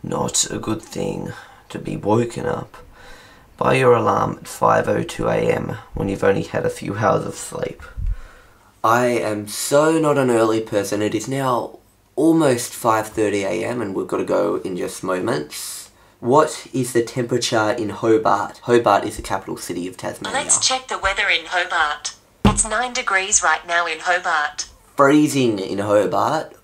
not a good thing to be woken up by your alarm at 5:02 AM when you've only had a few hours of sleep. I am so not an early person. It is now almost 5:30 AM and we've got to go in just moments. What is the temperature in Hobart? Hobart is the capital city of Tasmania. Let's check the weather in Hobart. It's 9 degrees right now in Hobart. Freezing in Hobart.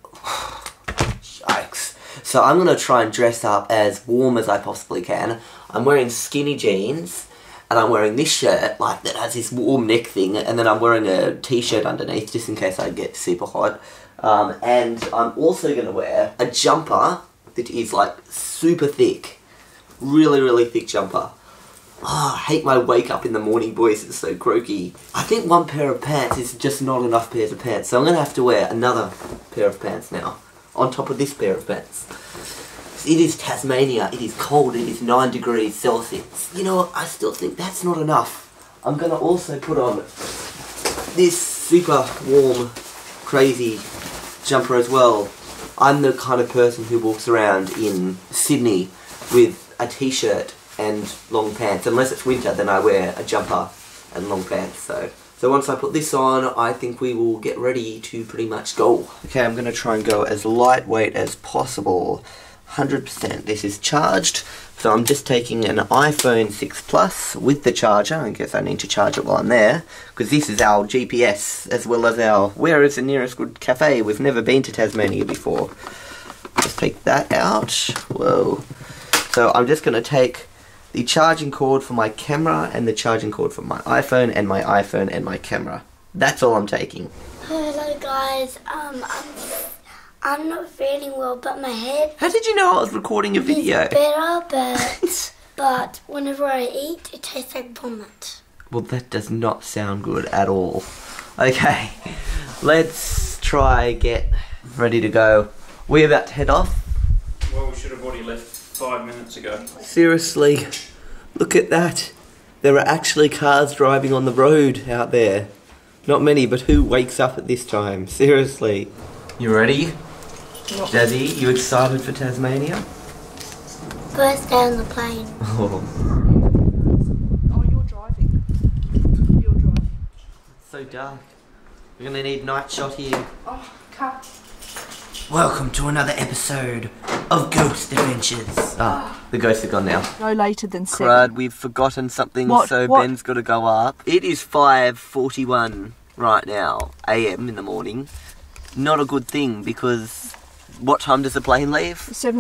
Yikes. So I'm going to try and dress up as warm as I possibly can. I'm wearing skinny jeans and I'm wearing this shirt like that has this warm neck thing, and then I'm wearing a t-shirt underneath just in case I get super hot. And I'm also going to wear a jumper that is like super thick. Really thick jumper. Oh, I hate my wake up in the morning, boys. It's so croaky. I think one pair of pants is just not enough pairs of pants, so I'm going to have to wear another pair of pants now, on top of this pair of pants. It is Tasmania, it is cold, it is 9 degrees Celsius. You know what, I still think that's not enough. I'm going to also put on this super warm, crazy jumper as well. I'm the kind of person who walks around in Sydney with a t-shirt and long pants. Unless it's winter, then I wear a jumper and long pants. So once I put this on, I think we will get ready to pretty much go. Okay, I'm going to try and go as lightweight as possible. 100%. This is charged, so I'm just taking an iPhone 6 Plus with the charger. I guess I need to charge it while I'm there, because this is our GPS, as well as our where is the nearest good cafe. We've never been to Tasmania before. Just take that out. Whoa. So I'm just going to take the charging cord for my camera and the charging cord for my iPhone and my camera. That's all I'm taking. Hello guys, I'm not feeling well, but my head... How did you know I was recording a video? It's better, but whenever I eat, it tastes like vomit. Well, that does not sound good at all. Okay, let's try get ready to go. We're about to head off. Well, we should have already left 5 minutes ago. Seriously, look at that. There are actually cars driving on the road out there. Not many, but who wakes up at this time? Seriously. You ready? No. Jazzy, you excited for Tasmania? First day on the plane. Oh. Oh, you're driving. You're driving. It's so dark. We're gonna need night shot here. Oh, cut. Welcome to another episode of Ghost Adventures. Ah, the ghosts are gone now. No later than 7. Crud, we've forgotten something, so Ben's got to go up. It is 5:41 right now, AM in the morning. Not a good thing, because what time does the plane leave?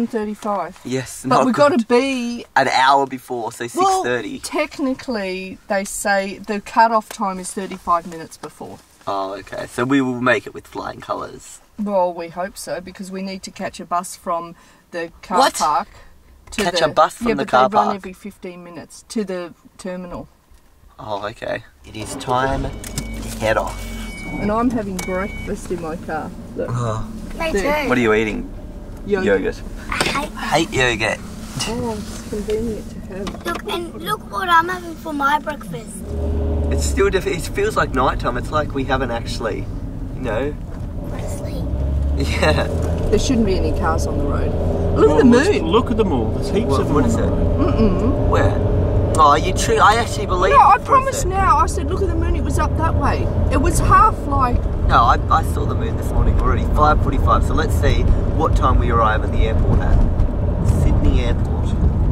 7:35. Yes, but we've got to be an hour before, so 6:30. Well, technically, they say the cut-off time is 35 minutes before. Oh, okay. So we will make it with flying colours. Well, we hope so, because we need to catch a bus from the car park. Catch a bus from the car park? Yeah, but they run every 15 minutes to the terminal. Oh, okay. It is time to head off. And I'm having breakfast in my car. Look. Oh. Me too. What are you eating? Yogurt. I hate yogurt. Oh, it's convenient to have. Look, and look what I'm having for my breakfast. It's still it feels like nighttime. It's like we haven't actually, you know. We're asleep. Yeah. There shouldn't be any cars on the road. Look at the moon. Look at them all. There's heaps of them. What is it? Mm-mm. Where? Oh, you true. I actually believe. No, I promise now. I said, look at the moon. It was up that way. It was half like. No, I saw the moon this morning already. 5:45. So let's see what time we arrive at the airport at. Sydney Airport.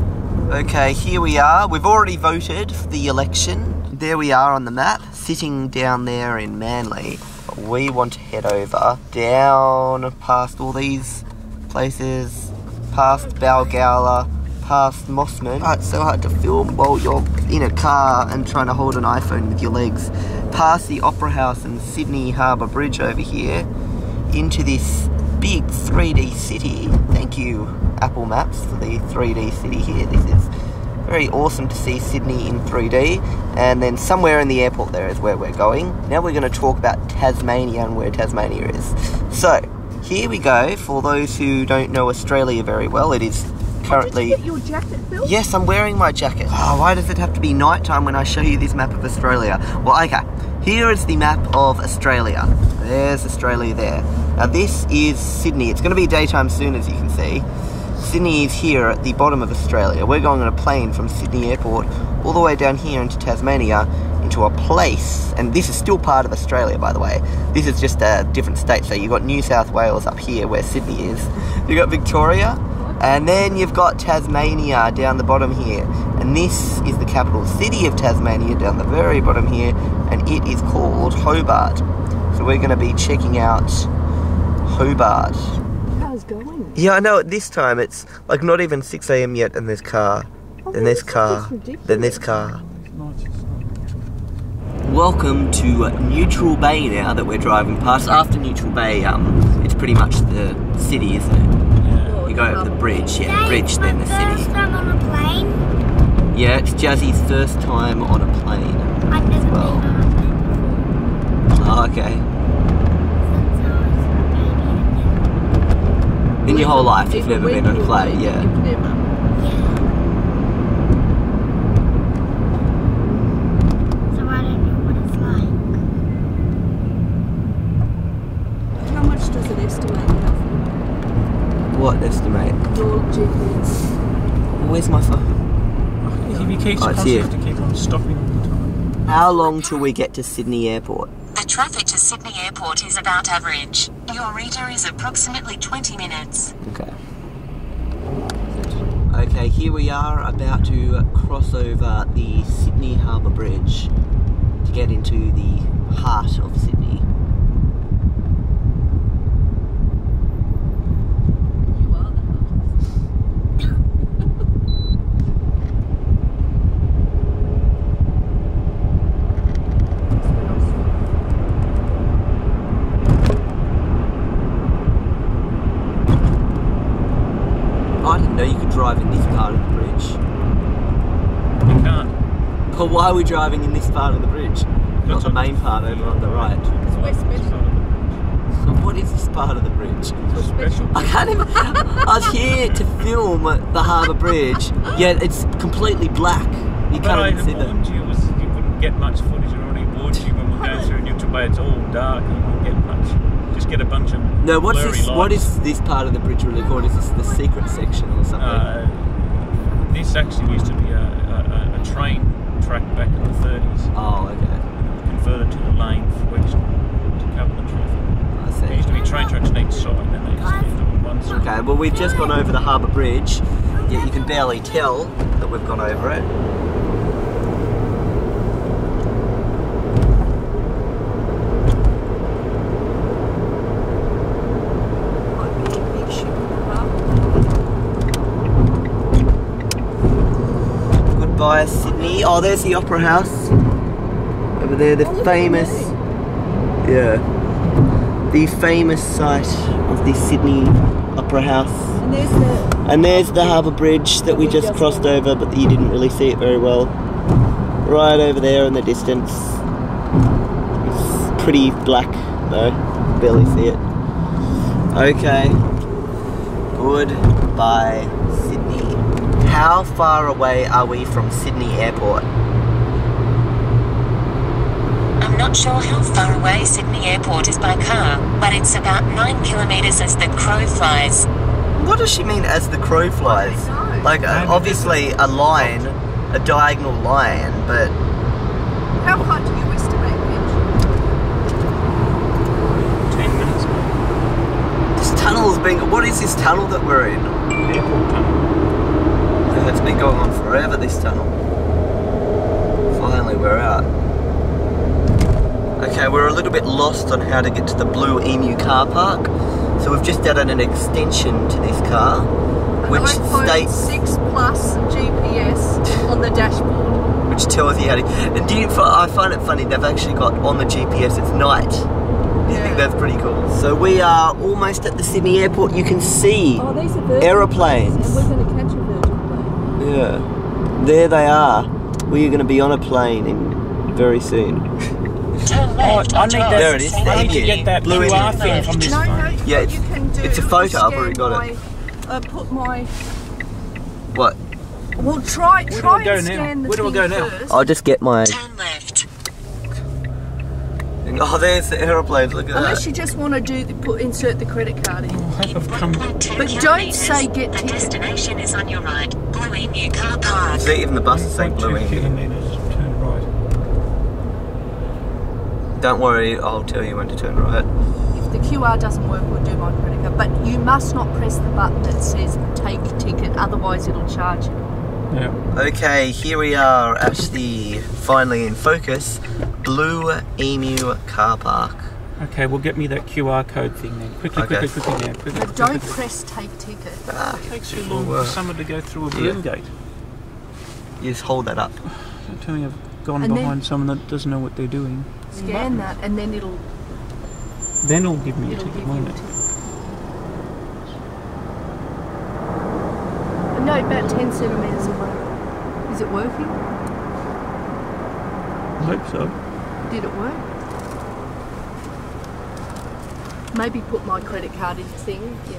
Okay, here we are. We've already voted for the election. There we are on the map, sitting down there in Manly. We want to head over, down past all these places, past Balgowlah, past Mossman. Oh, it's so hard to film while you're in a car and trying to hold an iPhone with your legs. Past the Opera House and Sydney Harbour Bridge over here, into this big 3D city. Thank you, Apple Maps, for the 3D city here. This is very awesome to see Sydney in 3D. And then somewhere in the airport there is where we're going. Now we're going to talk about Tasmania and where Tasmania is. So, here we go. For those who don't know Australia very well, it is currently... Did you get your jacket, Bill? Yes, I'm wearing my jacket. Oh, why does it have to be nighttime when I show you this map of Australia? Well, okay. Here is the map of Australia. There's Australia there. Now this is Sydney. It's going to be daytime soon, as you can see. Sydney is here at the bottom of Australia. We're going on a plane from Sydney Airport all the way down here into Tasmania into a place, and this is still part of Australia, by the way. This is just a different state. So you've got New South Wales up here where Sydney is. You've got Victoria, and then you've got Tasmania down the bottom here. And this is the capital city of Tasmania down the very bottom here, and it is called Hobart. So we're going to be checking out Hobart. How's it going? Yeah, I know, at this time it's like not even 6 AM yet, and there's car. Then there's car. Then there's car. Welcome to Neutral Bay now that we're driving past. After Neutral Bay, it's pretty much the city, isn't it? Yeah. You go over the bridge, yeah, the bridge, then the city. First time on a plane. Yeah, it's Jazzy's first time on a plane. I've never been on a plane before. Oh, okay. Since I was a baby. In your whole life, you've never been on a plane, yeah. You've never. So I don't know what it's like. How much does it estimate roughly? What estimate? Your GPS. Where's my phone? If you keep Oh, it's here. have to keep on stopping all the time. How long till we get to Sydney Airport? The traffic to Sydney Airport is about average. Your reader is approximately 20 minutes. Okay. Okay, here we are about to cross over the Sydney Harbour Bridge to get into the heart of Sydney. You are the I didn't know you could drive in this part of the bridge. You can't. But why are we driving in this part of the bridge? Not the main part over on the right. It's West Special. What is this part of the bridge? It's special. I can't even... I was here to film the Harbour Bridge, yet it's completely black. You But I can't even see them. warned you, you wouldn't get much footage. I already warned you when we're going through Neutral Bay. It's all dark. You won't get much. Just get a bunch of No, what's blurry this? lights. What is this part of the bridge really called? Is this the secret section or something? This actually used to be a train track back in the 30s. Oh, okay. And it was converted to a lane for west to cover the traffic. I There used see. to be train tracks on each side, and then they just left them on one side. Okay, well we've just gone over the Harbour Bridge, yet you can barely tell that we've gone over it. Might be a big ship in the harbour. Goodbye, Sydney. Oh, there's the Opera House. Over there, the famous... Yeah. The famous site of the Sydney Opera House. And there's the... And there's the Harbour Bridge that we just crossed over, but you didn't really see it very well. Right over there in the distance. It's pretty black though, barely see it. Okay. Goodbye, Sydney. How far away are we from Sydney Airport? I'm not sure how far away Sydney Airport is by car, but it's about 9 kilometres as the crow flies. What does she mean as the crow flies? I don't know. Like obviously a line, a diagonal line, but How far do you estimate, Mitch? 10 minutes ago. this tunnel's been... What is this tunnel that we're in? Airport tunnel. It's been going on forever, this tunnel. Finally, we're out. Okay, we're a little bit lost on how to get to the Blue Emu car park. So we've just added an extension to this car, which iPhone states... 6 Plus GPS on the dashboard. which tells you how to... And I find it funny, they've actually got on the GPS, it's night. I think that's pretty cool. So we are almost at the Sydney Airport. You can see Oh, these are Virgin aeroplanes. planes, and we're going to catch a Virgin plane. Yeah, there they are. We are going to be on a plane very soon. Turn left I on need 12. that. There it is, I the need to Emu. get that Blue QR Emu. thing from this No, phone. no, Yeah, what you can do it's a is photo, I've already scan got it. put my... What? Well, try do I go and now? scan the Where do I thing go now? first. I'll just get my... Turn left. Hang moving. Oh, there's the aeroplanes. Look at that. Unless you just want to insert the credit card in. I have come. But don't say get The ticket. destination is on your right. Blue Emu car park. See, even the buses say Blue 2 Emu. kilometres, turn right. Don't worry, I'll tell you when to turn right. If the QR doesn't work, we'll do my credit card. But you must not press the button that says take ticket, otherwise it'll charge you. Yeah. Okay, here we are, actually finally in focus. Blue Emu car park. Okay, well get me that QR code thing then. Quickly, Okay. quickly, yeah. Quickly, But don't press take ticket. It takes too long for someone to go through a broom gate. You just hold that up. Don't tell me I've gone And then- behind someone that doesn't know what they're doing. Scan that and then it'll Then it'll give me a give ticket, you won't a it? ticket. No, about 10 centimetres away. Is it working? I hope so. Did it work? Maybe put my credit card in the thing. Yeah.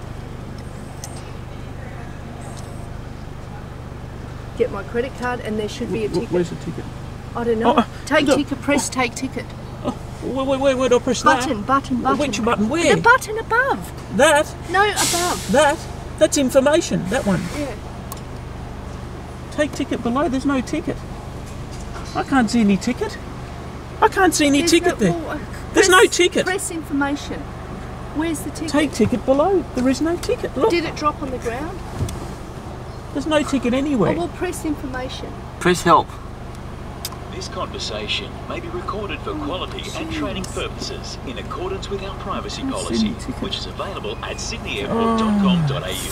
Get my credit card and there should be a ticket. Where's the ticket? I don't know. Oh, take look. ticket, press take ticket. Where do I press Button, that? button. Which button? Where? The button above. That? No, above. That's information, that one. Yeah. Take ticket below, there's no ticket. I can't see any ticket. I can't see any There's ticket no- there. well, There's no ticket. Press information. Where's the ticket? Take ticket below, there is no ticket. Look, Did it drop on the ground? there's no ticket Oh, anywhere. well, press information. Press help. This conversation may be recorded for quality and training purposes in accordance with our privacy policy, which is available at sydneyairport.com.au.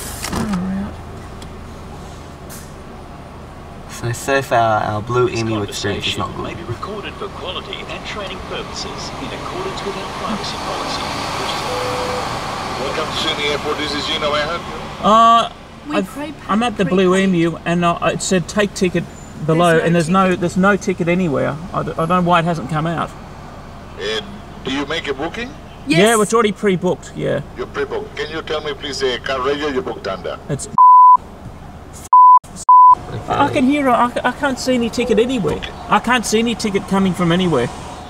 So far our Blue This Emu experience is conversation not may good. be recorded for quality and training purposes in accordance with our privacy policy, which is Welcome to Sydney Airport. This is Gino. May I help you? I'm at the Blue Emu and it said take ticket below, There's no and there's no ticket anywhere. I don't know why it hasn't come out. Do you make a booking? Yes. Yeah, it's already pre-booked. Yeah, You pre-booked. Can you tell me, please, the car radio you booked under? it's. I can hear. I can't see any ticket anywhere. I can't see any ticket coming from anywhere.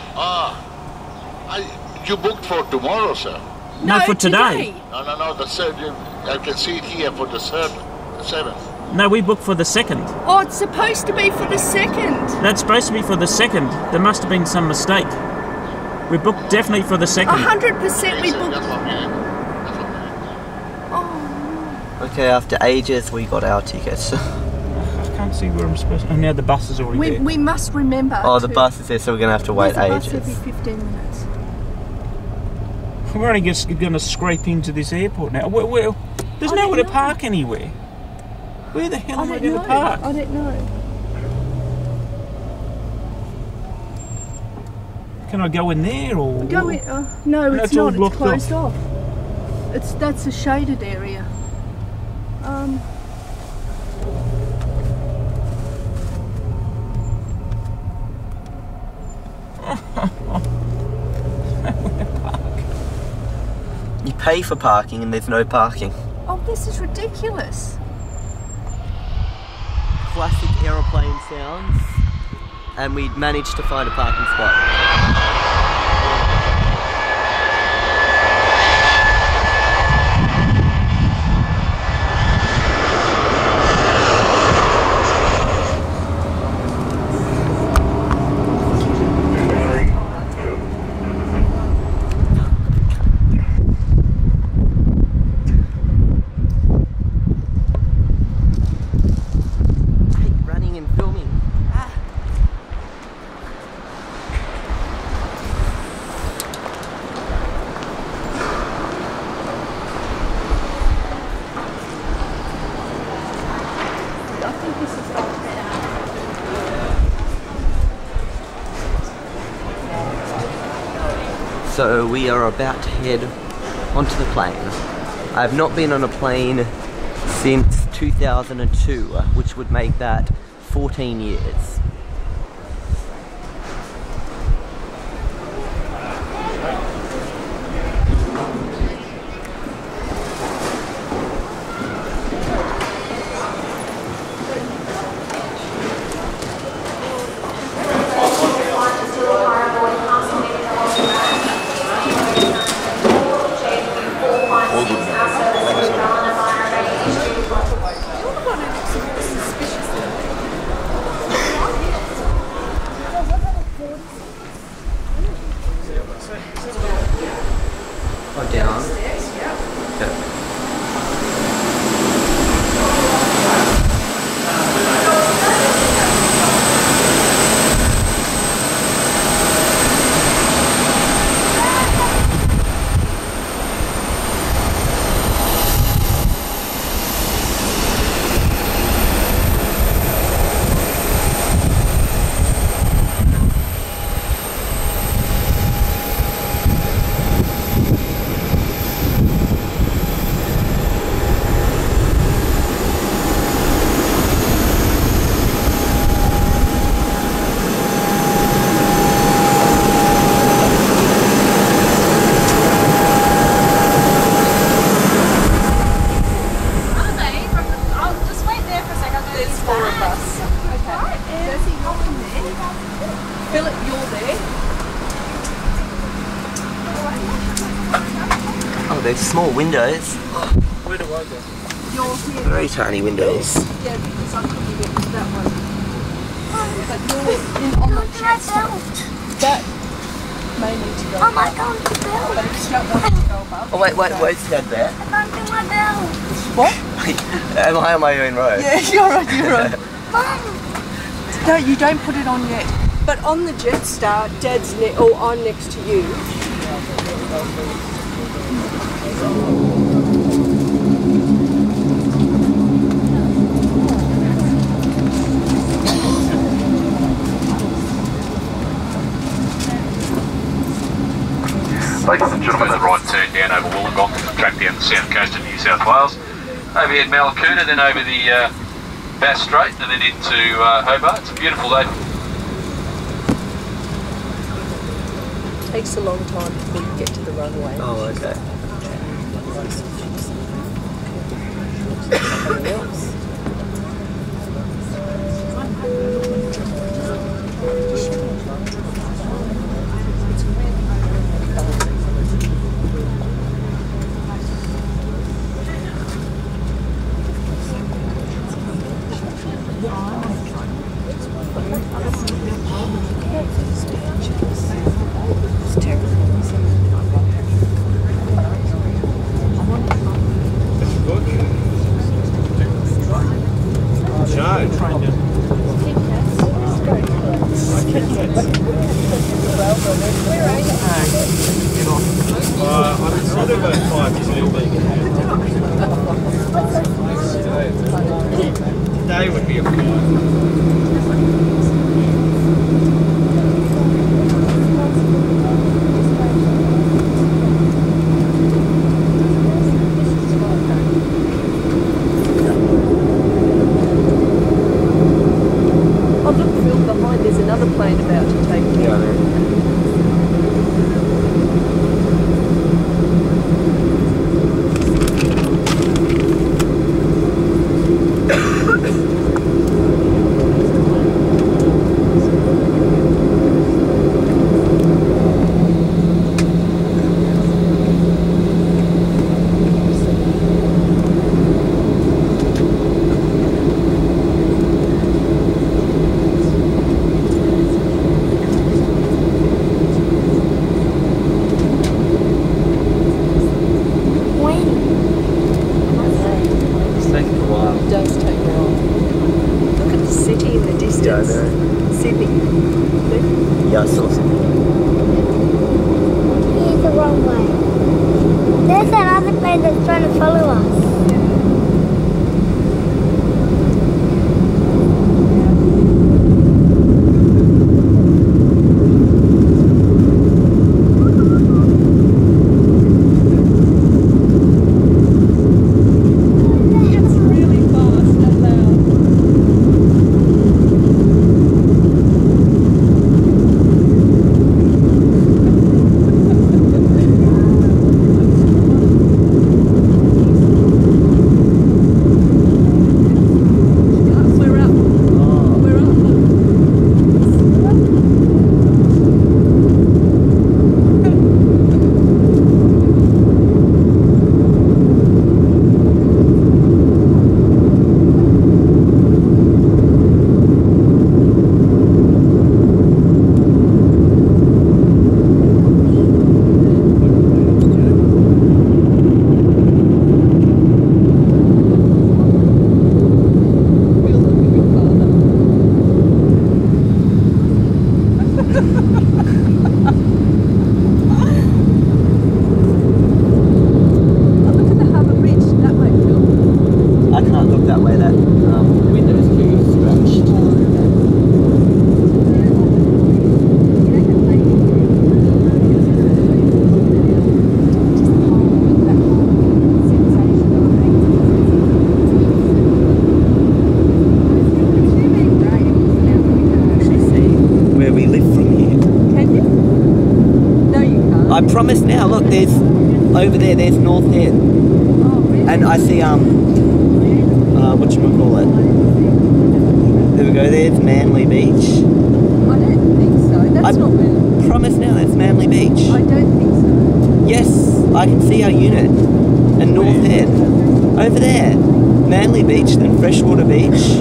You booked for tomorrow, sir. No, for today. No. I can see it here for the 7th. No, we booked for the 2nd. Oh, it's supposed to be for the 2nd. That's supposed to be for the 2nd. There must have been some mistake. We booked definitely for the 2nd. 100% we That's booked. what we did. Oh, Okay, after ages we got our tickets. I can't see where I'm supposed to. Oh, now the bus is already there. we must remember. Oh, the bus is there, so we're going to have to wait There's a bus ages. every 15 minutes. We're only just going to scrape into this airport now. There's I nowhere don't to know. park anywhere. Where the hell am I going to park? I don't know. Can I go in there or? Go in. No, it's it's all not. It's blocked closed off. That's a shaded area. You pay for parking and there's no parking. Oh, this is ridiculous. Classic aeroplane sounds. And we managed to find a parking spot. Running and filming. I think this is So we are about to head onto the plane. I have not been on a plane since 2002, which would make that 14 years. Philip, you're there. Oh, there's small windows. Where do I go? You're here. Very tiny windows. Yeah, because I couldn't get to that one. But you're in on the jet. That may need to go. Oh my god, the bell. But if you don't want it to go above. Oh wait, stand there. I can't do my bell. What? Am I on my own road? Yeah, you're right. Mum. No, you don't put it on yet. But on the Jetstar, Dad's I'm next to you. Ladies and gentlemen, the right turn down over Wollongong, track down the south coast of New South Wales, over here at Mallacoota, then over the Bass Strait, and then into Hobart. It's a beautiful day. It takes a long time before you get to the runway. Oh, okay. Something else. Today would be a fine. Oh look, Phil, behind there's another plane about to take you. Yeah, Sydney. Yeah, I saw something. He's the wrong way. There's another plane that's trying to follow us. I promise now, look, there's over there's North Head. Oh, really? And I see whatchamacallit. There we go, there's Manly Beach. I don't think so. That's not Manly. Promise now, that's Manly Beach. I don't think so. Yes, I can see our unit. And North Head. Over there. Manly Beach, then Freshwater Beach.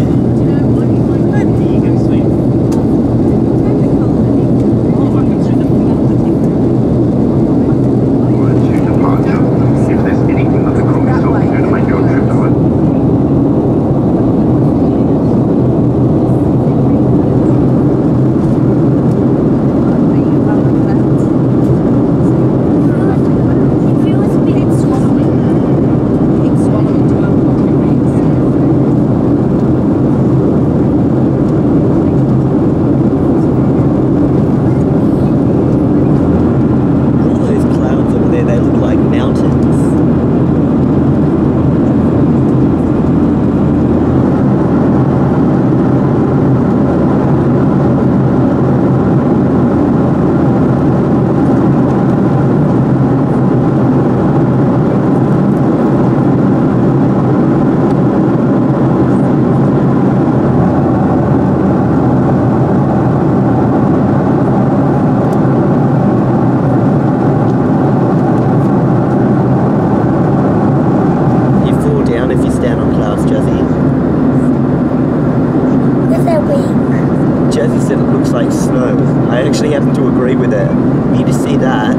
I actually happen to agree with it. You just see that.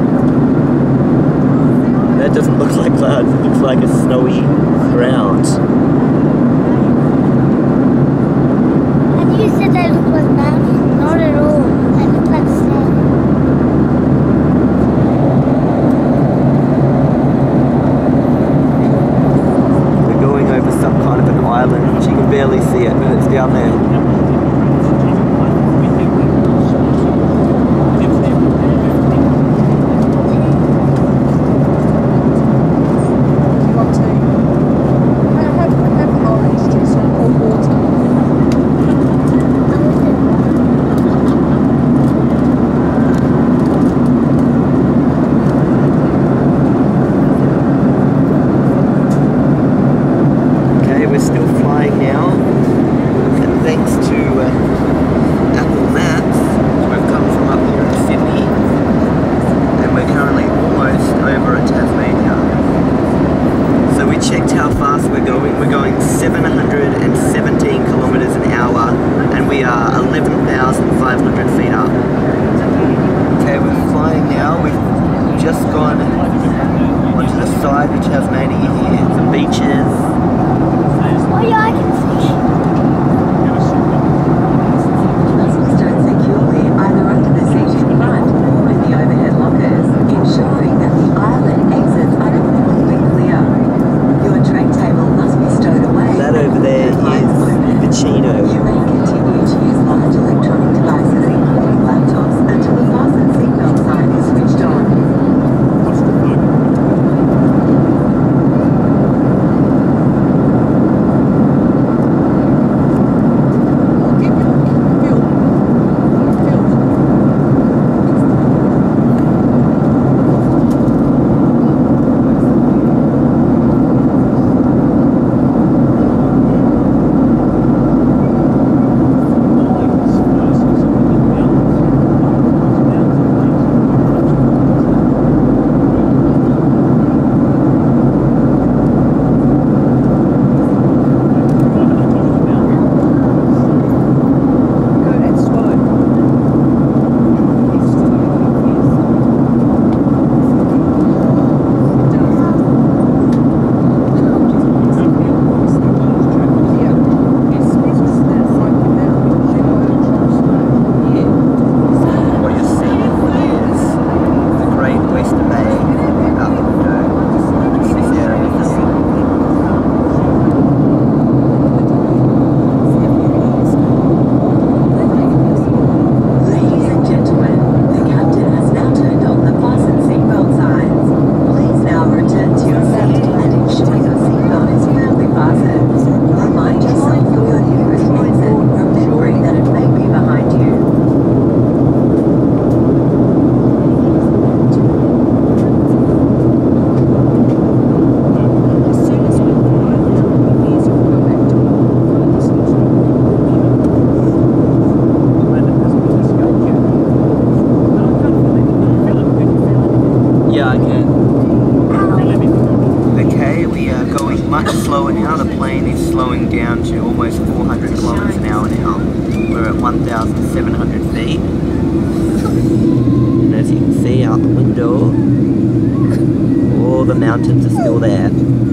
That doesn't look like clouds, it looks like a snowy ground. And you said they look like mountains. Not at all. They look like snow. We're going over some kind of an island, which you can barely see it, but it's down there. We're going 717 kilometers an hour and we are 11,500 feet up. Okay, we're flying now. We've just gone onto the side of Tasmania here, some beaches. Oh yeah, I can see. Passengers don't securely either under the seat in front or in the overhead lockers, ensuring that the island exits are completely clear. Your tray table must be stowed away. That over there is Vicino. You may continue to use large electronic devices, including laptops, until the fasten seatbelt sign is switched on. slowing down to almost 400 kilometers an hour now. We're at 1,700 feet. And as you can see out the window, all the mountains are still there.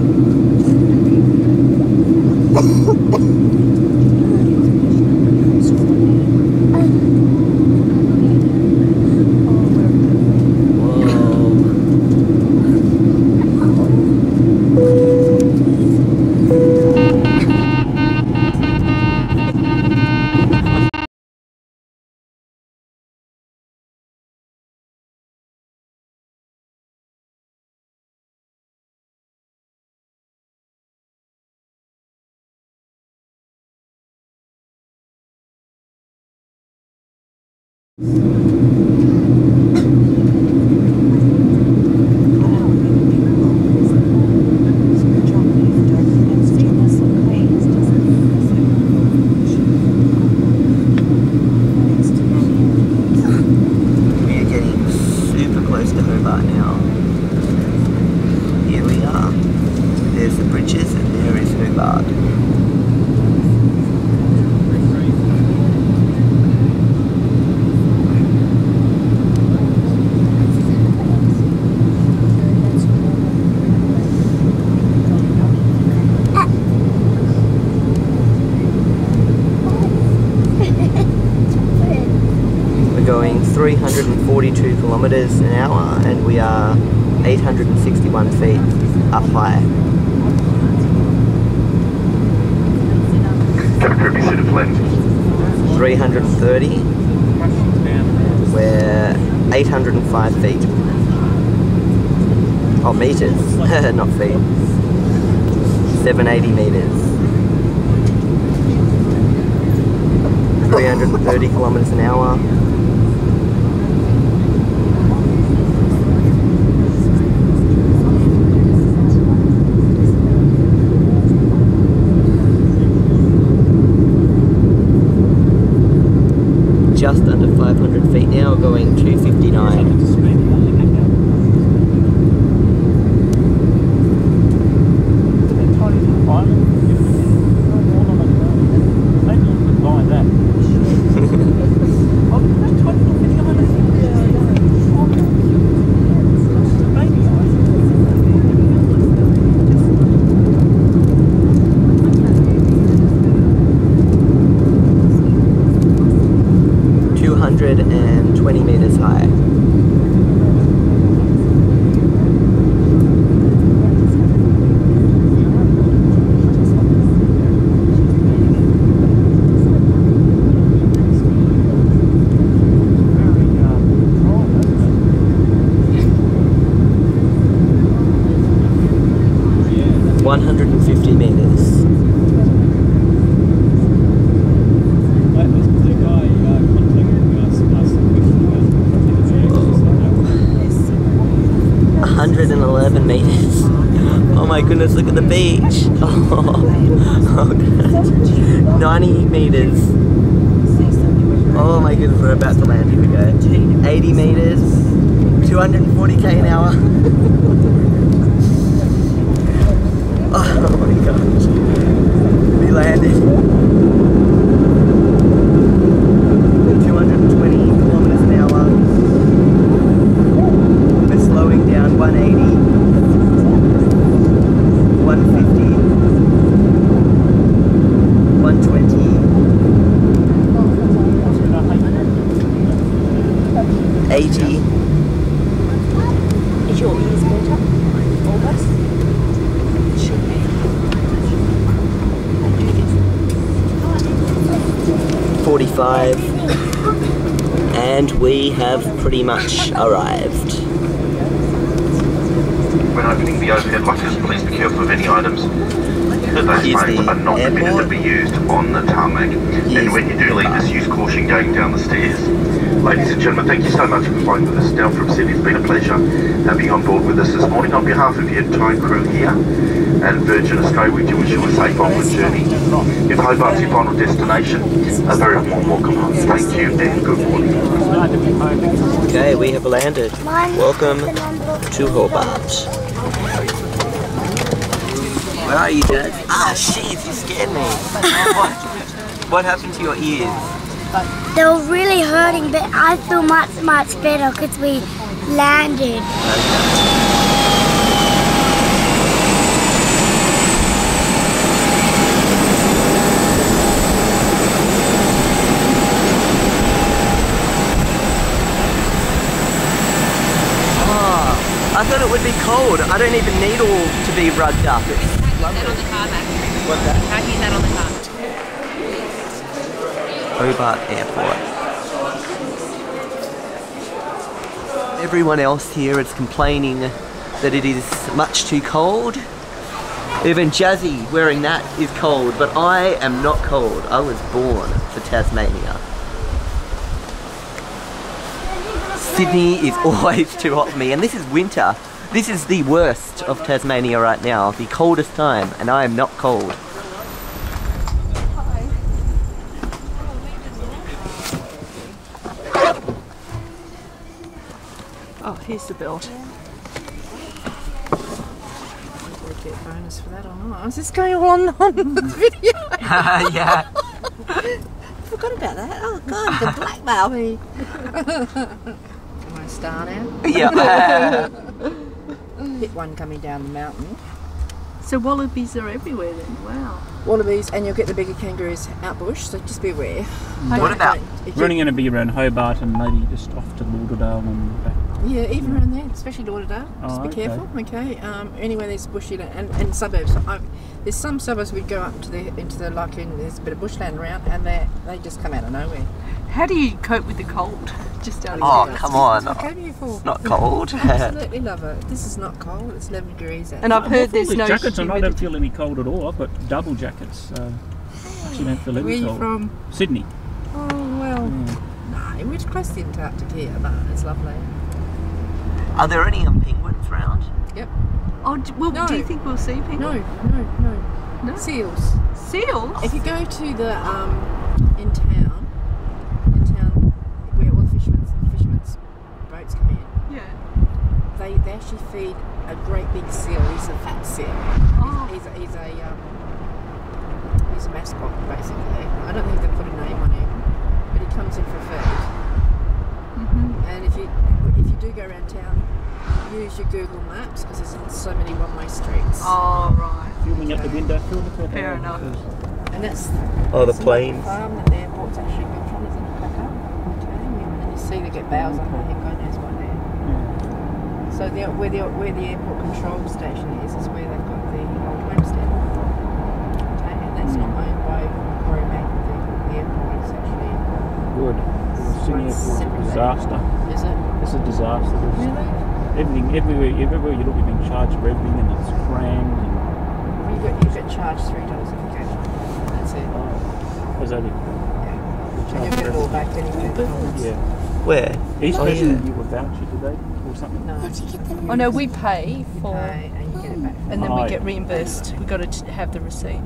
Going 342 kilometers an hour, and we are 861 feet up high. Captain, set of left. 330. We're 805 feet. Oh, meters, not feet. 780 meters. 330 kilometers an hour. Just under 500 feet now, going 259. And 20 meters high. Yeah. 150 meters. 111 meters. Oh my goodness, look at the beach. Oh, 90 meters. Oh my goodness, we're about to land. Here we go. 80 meters. 240k an hour. Oh my gosh. We landed. 220 kilometers an hour. We're slowing down. 180, 150, 120, 80. Is your ears better? Almost? It should be. 45. And we have pretty much arrived. When opening the overhead lockers, please be careful of any items that those phones are not permitted to be used on the tarmac. And when you do leave, just use caution going down the stairs. Ladies and gentlemen, thank you so much for flying with us down from Sydney. It's been a pleasure having you on board with us this morning. On behalf of your entire crew here and Virgin Australia, we do wish you a safe onward journey. If Hobart's your final destination, a very warm welcome home. Thank you and good morning. Okay, we have landed. Welcome to Hobart. Where are you, Dad? Ah, shit, you scared me. What happened to your ears? They were really hurting, but I feel much better because we landed. I thought it would be cold. I don't even need all to be rugged up. It's lovely. That on the car back. What's that? How can you that on the car? Hobart Airport. Everyone else here is complaining that it is much too cold. Even Jazzy wearing that is cold, but I am not cold. I was born for Tasmania. Sydney is always too hot for me, and this is winter. This is the worst of Tasmania right now, the coldest time, and I am not cold. Oh, here's the belt. Get bonus for that or not? Is this going on the video? Yeah. Forgot about that. Oh God, the blackmail me. Can I start now? Yeah. Hit one coming down the mountain. So wallabies are everywhere then, wow. Wallabies, and you'll get the bigger kangaroos out bush, so just be aware. What about? We're only going to be around Hobart and maybe just off to Lauderdale and back. Yeah, even around there, especially Lauderdale. Just be careful, okay? Anywhere there's bush and suburbs. There's some suburbs we go up to into the there's a bit of bushland around, and they just come out of nowhere. How do you cope with the cold? Just out of Oh, come on. What are you for? It's not cold. I absolutely love it. This is not cold. It's 11 degrees out. And I've heard there's no jackets, and I don't humidity. feel any cold at all. I've got double jackets, so I actually don't feel any Where are you cold. from? Sydney. Oh, well. No, we're close to the Antarctic here, but it's lovely. Are there any penguins around? Yep. Oh, well, No. do you think we'll see people? No. No? Seals. Seals? If you go to the in town where all the fishermen's boats come in, Yeah. they actually feed a great big seal. He's a fat seal. Oh. He's a mascot basically. I don't think they put a name on him, but he comes in for food. And if you do go around town, use your Google Maps because there's so many one-way streets. Oh, right. Filming at the window, Fair enough. And that's Oh, the that's planes. farm that the airport's actually built on, isn't it? Back up. Okay. And you see they get boughs on there, God knows what there. So where the airport control station is where they've got the old homestead. Okay. And that's not owned by Brookvale, the airport. It's actually Good. Sydney Airport's a disaster. Is it? It's a disaster. Really? Everywhere you look, you're being charged for everything, and it's crammed. And You get charged $3 if you go. That's it. was that it? Yeah. And you'll get it all back then you get $10. Yeah. Where? East Oh, Coast, yeah. you were voucher today or something? No. Oh no, we pay for, Pay and you get it back. and then Oh, we yeah. get reimbursed. We've got to have the receipt.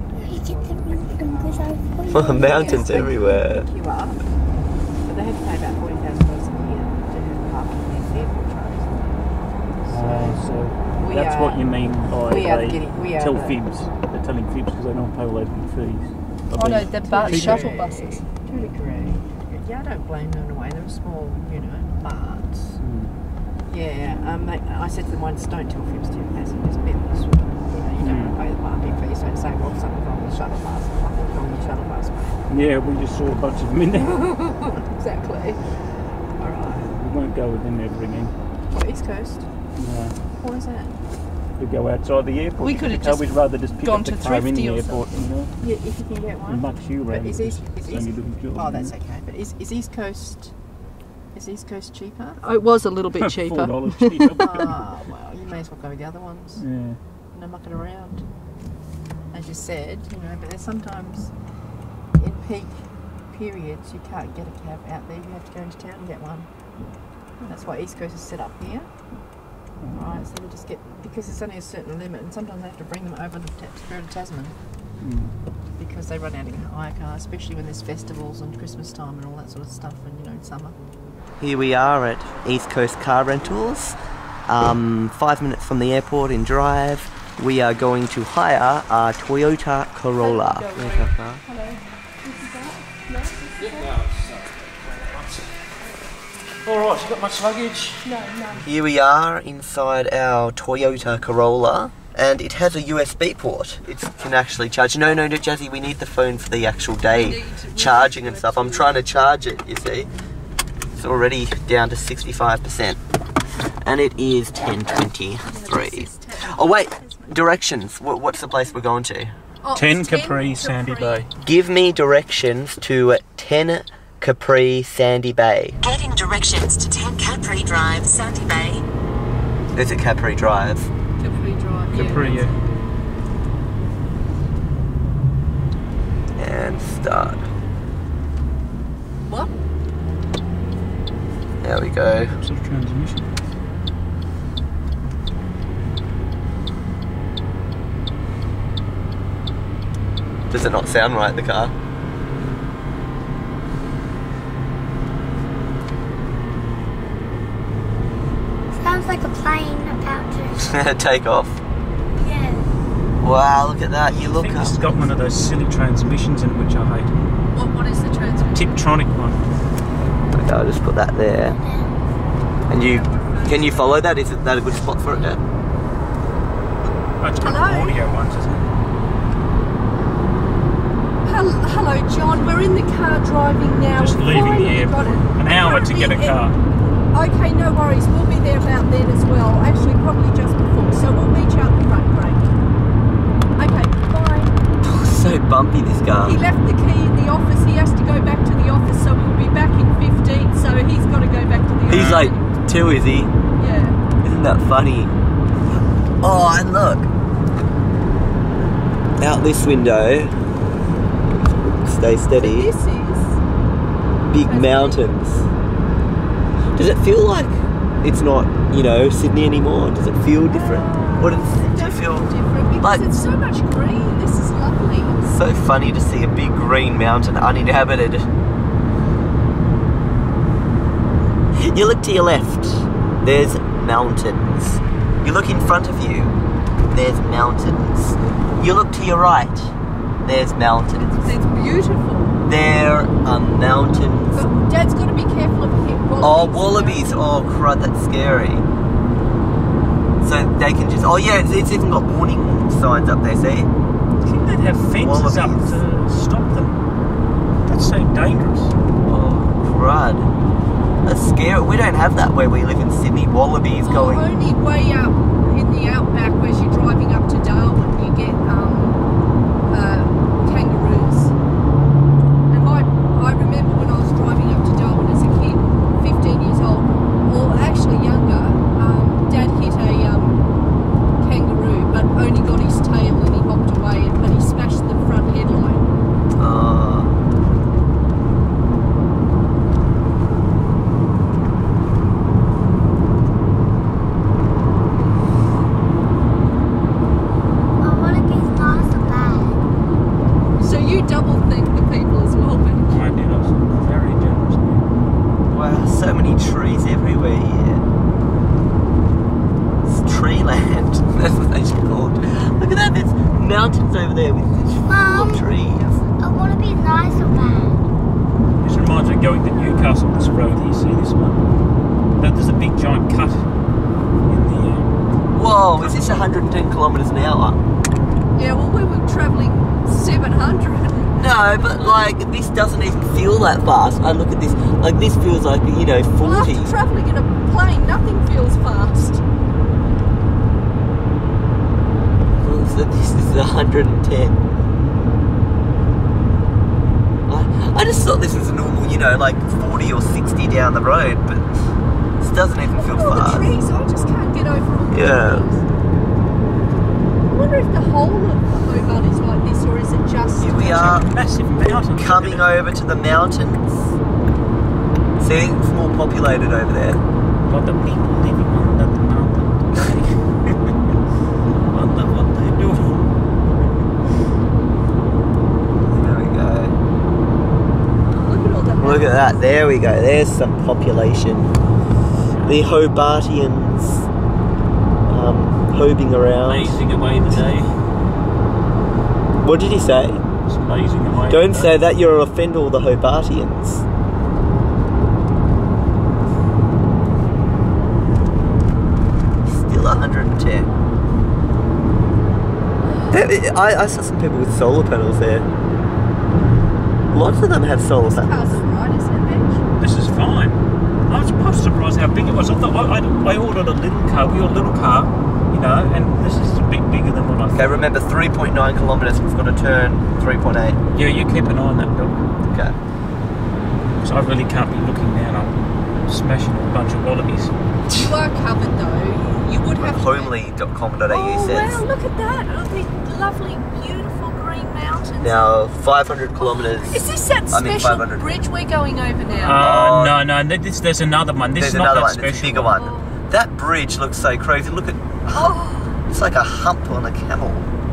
Mountains everywhere. Pick you up, but they have to pay about $40,000 a year to have parking in the airport charges. So We that's are- what you mean by we are they getting- we are tell the- fibs. They're telling fibs because they don't pay all those big fees. Oh no, the Cheaper. shuttle buses. To a degree. Yeah, I don't blame them in a way. They're small, but yeah. I said to them once, don't tell fibs to your passengers. You don't want to pay the parking fee, so say, well, something's wrong with the shuttle bus. Nothing's wrong with the shuttle bus, mate. Yeah, we just saw a bunch of them in there. Exactly. All right. We won't go with them ever again. What, East Coast? No. What is that? We go outside the airport. We could have I just would rather just pick gone up the to car in Thrifty the or airport, Yeah, if you can get one. And muck you But around. is It's East only little job, Oh, that's you okay. But is East Coast cheaper? Oh, it was a little bit know. cheaper. $4 cheaper. Well, you may as well go with the other ones. Yeah. No mucking around. As you said, but there's sometimes in peak periods you can't get a cab out there. You have to go into town and get one. That's why East Coast is set up here. Right, so we just get, because it's only a certain limit, and sometimes they have to bring them over to go to Tasman because they run out of hire cars, especially when there's festivals and Christmas time and all that sort of stuff, and in summer. Here we are at East Coast Car Rentals. 5 minutes from the airport in drive. we are going to hire our Toyota Corolla. There's our car. Alright, you got much luggage? No. Here we are inside our Toyota Corolla, and it has a USB port. It can actually charge. No, Jazzy, we need the phone for the actual day charging and stuff. I'm trying to charge it, you see. It's already down to 65%. And it is 10:23. Oh wait, directions. What's the place we're going to? 10 Capri, Sandy Bay. Give me directions to 10 Capri, Sandy Bay. Getting directions to 10 Capri Drive, Sandy Bay. Is it Capri Drive? Capri Drive. Capri, yeah. And start. What? There we go. What sort of transmission? Does it not sound right, the car? Sounds like a plane about to. Take off. Yeah. Wow, look at that. You I look think up. this has got one of those silly transmissions in it, which I hate. What is the transmission? Tiptronic one. Okay, I'll just put that there. And can you follow that? Is that a good spot for it, Dad? Oh, it's got Hello? audio ones, isn't it? Hello, John. We're in the car driving now. Just We've leaving the finally airport. got it. An hour to get a car. Okay, no worries. We'll be there about then as well. Actually, probably just before. So we'll meet you out the front, great. Okay, bye. So bumpy, this car. He left the key in the office. He has to go back to the office, so we'll be back in 15. So he's got to go back to the office. He's like 2, is he? Yeah. Isn't that funny? Oh, and look. Out this window. Stay steady. This is Big mountains. Does it feel like it's not, Sydney anymore? Does it feel different? What does it feel? different because Like- it's so much green. This is lovely. So funny to see a big green mountain uninhabited. You look to your left, there's mountains. You look in front of you, there's mountains. You look to your right, there's mountains. It's beautiful. There are mountains. But Dad's got to be careful of him. Oh, wallabies. Oh, crud, that's scary. So they can just... Oh, yeah, it's even got warning signs up there, see? I think they'd have fences up Wallabies. to stop them. That's so dangerous. Oh, crud. That's scary. We don't have that where we live in Sydney. Wallabies going... Only way up in the outback as you're driving up to Darwin, you get kangaroos. And I remember when I was driving up to Darwin as a kid, 15 years old, or actually younger, Dad hit a kangaroo, but only got his tail and he hopped away, but he smashed the front headlight. So you double think the people as well, man. I did. I was very generous. Wow, so many trees everywhere here. It's tree land. That's what they should call it. Look at that, there's mountains over there with full of trees. I want to be nice or bad. This reminds me of going to Newcastle, this road here. See this one? There's a big giant cut in the... Whoa, is this 110 kilometres an hour? Yeah, well, we were travelling 700. No, but like, this doesn't even feel that fast. I look at this, like this feels like, 40. Well, after travelling in a plane, nothing feels fast. So this is 110. I just thought this was a normal, like 40 or 60 down the road, but this doesn't even feel All the fast. trees, I just can't get over all the Yeah. trees. I wonder if the whole of Hobart is like this, or is it just... Here we are, massive mountain. coming over to the mountains. See, it's more populated over there. Got the people living under the mountain today. Wonder what they do. There we go. Look at all that. Look at that, there we go, there's some population. The Hobartians, hobing around. Blazing away the day. What did he say? It's blazing away. Don't say that, you'll offend all the Hobartians. Still 110. I saw some people with solar panels there. Lots of them have solar panels. Car's alright, isn't it, Mitch? This is fine. I was surprised how big it was. I thought I ordered a little car. We ordered a little car, you know, and this is a bit bigger than what I thought. Okay, remember 3.9 kilometres. We've got to turn 3.8. Yeah, you keep an eye on that, Bill. Okay. So I really can't be looking down. I'm smashing a bunch of wallabies. You are covered though. You would have Homely.com.au says. Wow, look at that. Oh, the lovely, beautiful green mountains. Now 500 kilometres. Is this that special bridge we're going over now? No, there's another one. This is not that special. There's a bigger one. That bridge looks so crazy. Look at... It's like a hump on a camel.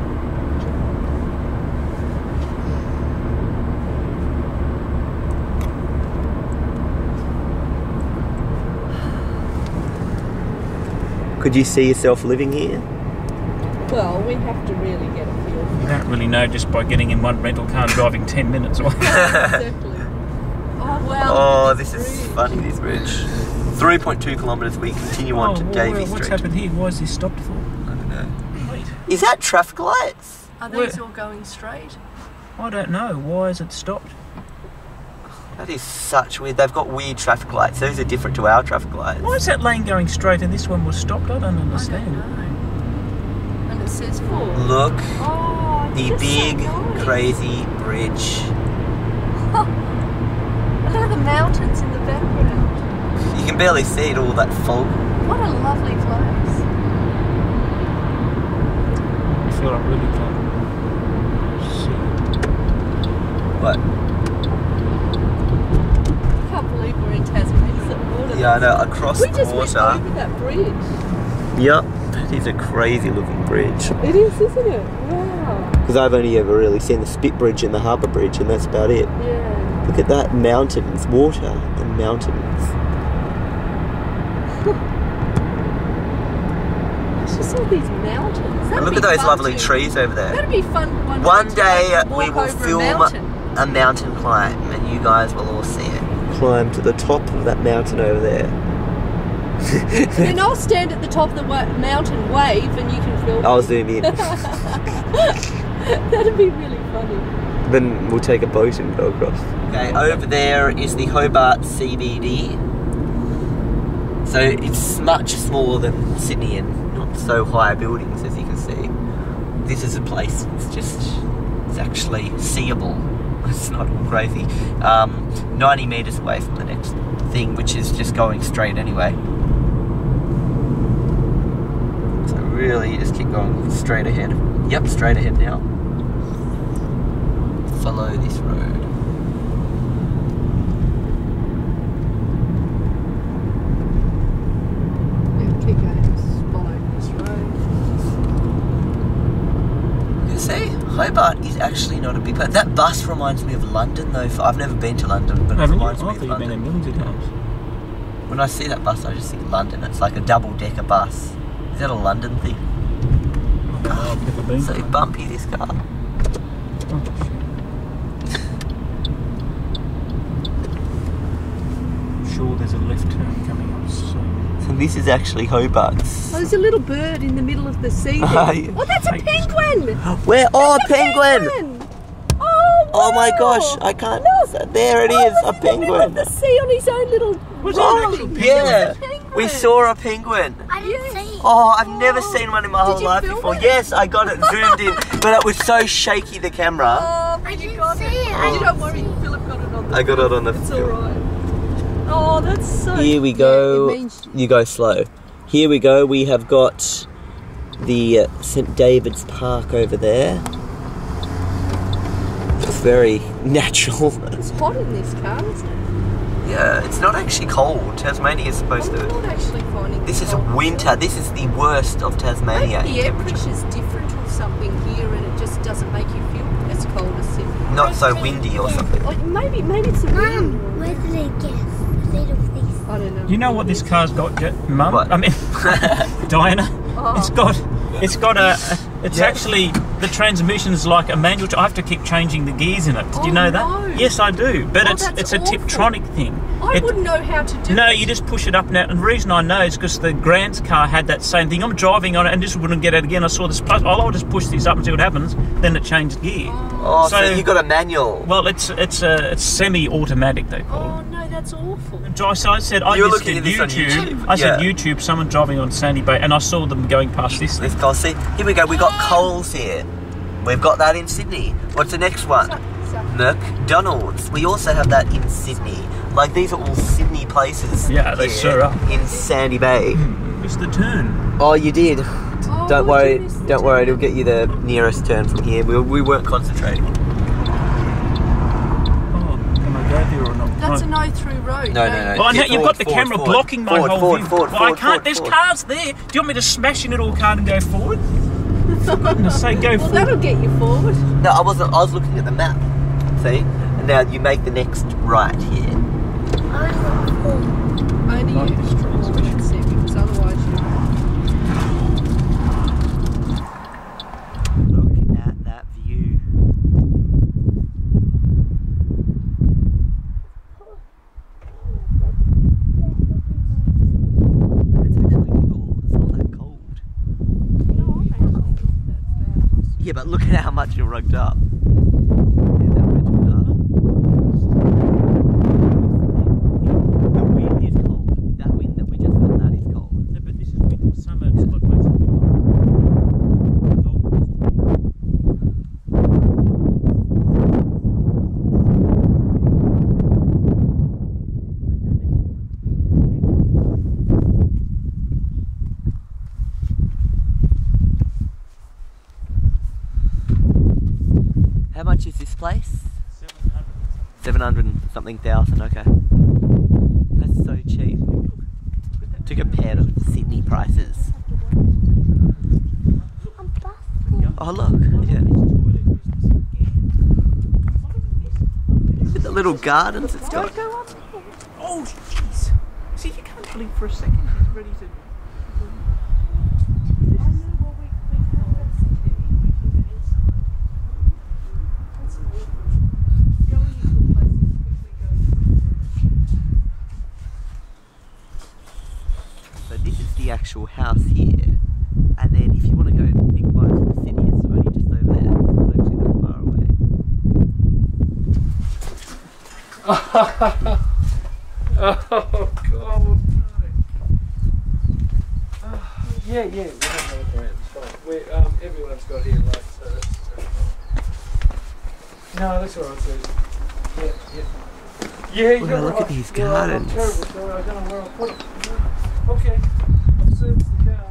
Could you see yourself living here? Well, we have to really get a feel for You don't really know just by getting in one rental car and driving 10 minutes away. Exactly. Oh, wow. Oh, this is funny, this bridge. 3.2 kilometres, we continue on to Davey Street. What's happened here? Why is this stopped for? I don't know. Wait. Is that traffic lights? Are these all going straight? I don't know. Why is it stopped? That is such weird. They've got weird traffic lights. Those are different to our traffic lights. Why is that lane going straight and this one was stopped? I don't understand. I don't know. And it says full. Look, Oh, the it's big, so nice. crazy bridge. Look at the mountains in the background. You can barely see it, all that fog. What a lovely place. I feel I really can't see. What? I can't believe we're in Tasmania. Water. Yeah, I know, across We the just went water. over that bridge. Yep, that is a crazy looking bridge. It is, isn't it? Wow. Because I've only ever really seen the Spit Bridge and the Harbour Bridge, and that's about it. Yeah. Look at that, mountains, water and mountains. It's just all these mountains. And look at those lovely trees over there. That'd be fun. One day to we walk will over film a mountain climb, and you guys will all see it. Climb to the top of that mountain over there. Then I'll stand at the top of the mountain, wave, and you can film. I'll zoom in. That'd be really funny. Then we'll take a boat and go across. Okay, over there is the Hobart CBD. So it's much smaller than Sydney and not so high buildings, as you can see. This is a place, it's actually seeable. It's not crazy. 90 metres away from the next thing, which is just going straight anyway. So really, you just keep going straight ahead. Yep, straight ahead now. Follow this road. Yeah, keep going, just follow this road. You see, Hobart is actually not a big place. That bus reminds me of London, though. I've never been to London, but it reminds me of You've been there London. millions of times. When I see that bus, I just think London. It's like a double-decker bus. Is that a London thing? Oh, I've never been. So bumpy, this car. Oh, shit. Sure, there's a left turn coming up soon. So this is actually Hobart's. Oh, there's a little bird in the middle of the sea there. Oh, that's a penguin! Where? Oh, a That's penguin! Oh, wow. Oh my gosh, I can't. Look. There it is, a In the middle of penguin. the sea on his own little. Was it Oh, an actual penguin? yeah. penguin. We saw a penguin. I didn't see it. Oh, I've never seen one in my Did whole you life film before. it? Yes, I got it zoomed in, but it was so shaky, the camera. Oh, I you didn't got see it. it. Oh, don't worry, Philip got it on the I got it on the It's film. alright. Oh, that's so. Here we Yeah, go. it means You go slow. Here we go. We have got the St. David's Park over there. It's very natural. it's hot in this car, isn't it? Yeah, it's not actually cold. Tasmania is supposed I'm to. not actually finding This is cold. winter. This is the worst of Tasmania. Maybe the in air temperature. pressure's different or something here, and it just doesn't make you feel as cold as Sydney. Not so windy or something. Or maybe it's the wind. Mum, where did it get a little of this? I don't know. You know what this car's got, Mum? What? I mean, Diana? It's got a. It's actually the transmission's like a manual. I have to keep changing the gears in it. Did you know that? No. Yes, I do. But it's a awful. Tiptronic thing. I wouldn't know how to do it. No, you just push it up now. And the reason I know is because the Grant's car had that same thing. I'm driving on it and just wouldn't get it again. I saw this plus. I'll just push this up and see what happens. Then it changed gear. Oh, so you got a manual. Well, it's semi-automatic, they call it. Oh no, that's awful. So I said, I You're just looking did at this on YouTube. YouTube. I said Yeah. YouTube, someone driving on Sandy Bay, and I saw them going past this thing. Let's go see. Here we go. We got Coles here. We've got that in Sydney. What's the next one? McDonald's. We also have that in Sydney. Like, these are all Sydney places. Yeah, they sure are. In Sandy Bay. It's the turn. Oh, you did. Oh, Don't what worry. did you miss the Don't worry. turn? It'll get you the nearest turn from here. We weren't concentrating. Oh, can I go there or not? That's a no through road. No. Well, Get you've got the forward, camera forward. blocking my Forward, whole forward, view. forward, Well, I forward, can't. There's forward. cars there. Do you want me to smash in a little car and go forward? For goodness sake, go Well, forward. that'll get you forward. No, I wasn't. I was looking at the map. See? And now you make the next right here. Only you can see because otherwise Look at that view. It's actually cool. It's not that cold. Yeah, but look at how much you're rugged up. Yeah, that rugged up. The wind is cold. That wind that we just got, that is cold. No, but this is winter. Summer, it's like basically How much is this place? 700 and something thousand, okay. That's so cheap. To compare to Sydney prices. Oh look, yeah. Look at the little gardens it's got. oh, jeez. See, you can't blink for a second. It's ready to... So this is the actual house here. And then if you want to go big bite to the city, it's only just over there. It's not actually that far away. Oh God! Yeah, we have no brand. It's fine. Everyone's got here, like so. No, that's all right. So, yeah, you're Well, look right. at these Yeah, I'm gardens. terrible, sorry, I don't know where I'll put it. Okay, I've serviced the car.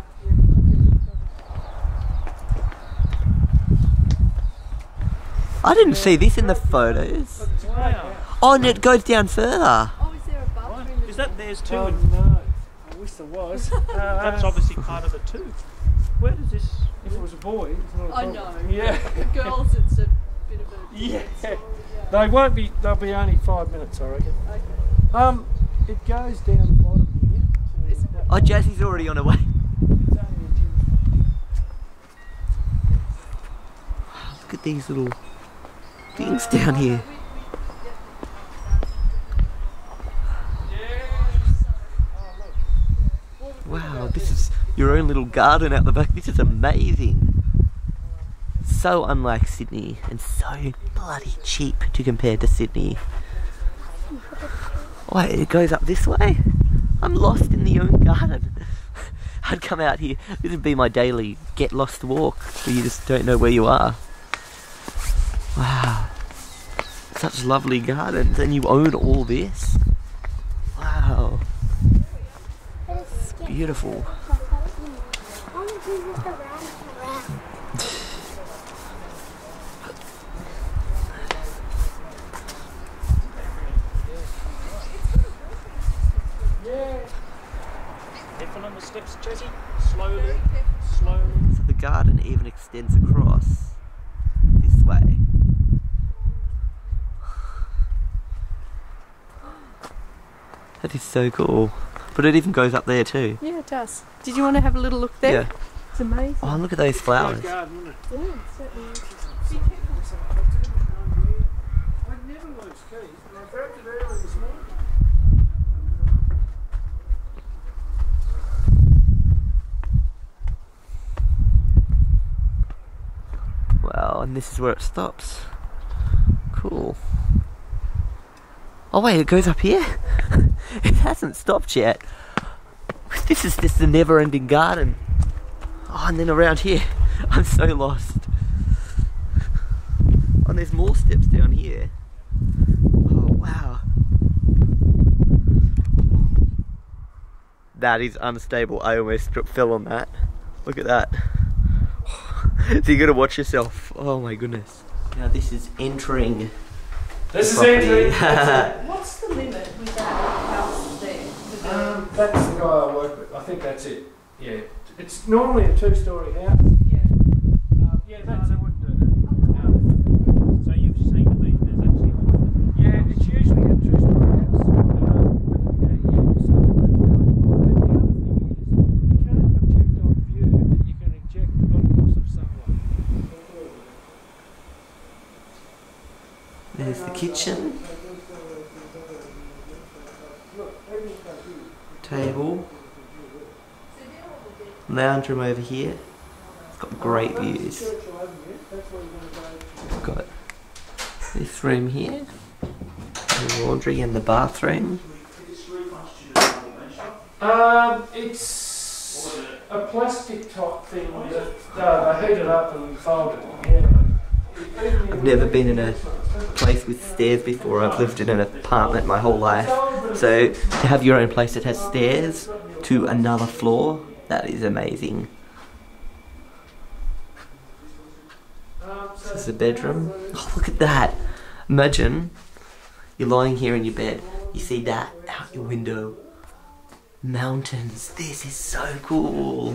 I didn't see this in the photos. Wow. Oh, and it goes down further. Oh, is there a bathroom? Is that theirs too? Oh no, I wish there was. That's obviously part of it too. Where does this... If it was a boy, it's not a I problem. know. Yeah. The girls, it's a bit of a. Yeah. They won't be. They'll be only 5 minutes, I reckon. Okay. It goes down the bottom here. To that Oh, Jassie's already on her way. it's only a gym. Look at these little things down here. Wow, this is your own little garden out the back. This is amazing. So unlike Sydney and so bloody cheap to compare to Sydney. Oh, it goes up this way? I'm lost in the own garden. I'd come out here. This would be my daily get lost walk where you just don't know where you are. Wow. Such lovely gardens and you own all this? Wow. It's beautiful. Careful on the steps, Jesse. Slowly, slowly. So the garden even extends across this way. That is so cool. But it even goes up there too. Yeah, it does. Did you want to have a little look there? Yeah. It's amazing. Oh, look at those flowers. Garden, isn't it? Yeah, it certainly is. I never lose keys, but I grabbed it early this morning. Wow, and this is where it stops. Cool. Oh wait, it goes up here? It hasn't stopped yet. This is just the never-ending garden. Oh, and then around here, I'm so lost. Oh, and there's more steps down here. Oh, wow. That is unstable. I almost fell on that. Look at that. So you gotta watch yourself. Oh my goodness. Now this is entering. This is entering. What's the limit with that house there? That's the guy I work with. I think that's it. Yeah. It's normally a 2-story house. Yeah. Yeah, they wouldn't do that. So you've seen to me there's actually one. Yeah, it's usually a 2-story house. So the other thing is, you can't project on view, but you can inject on loss of sunlight. There's the kitchen. Table. Lounge room over here. It's got great views. Got this room here. The laundry and the bathroom. It's a plastic top thing that they heat it up and fold it. Yeah. I've never been in a place with stairs before. I've lived in an apartment my whole life. So to have your own place that has stairs to another floor, that is amazing. This is the bedroom. Oh, look at that. Imagine you're lying here in your bed. You see that out your window. Mountains. This is so cool.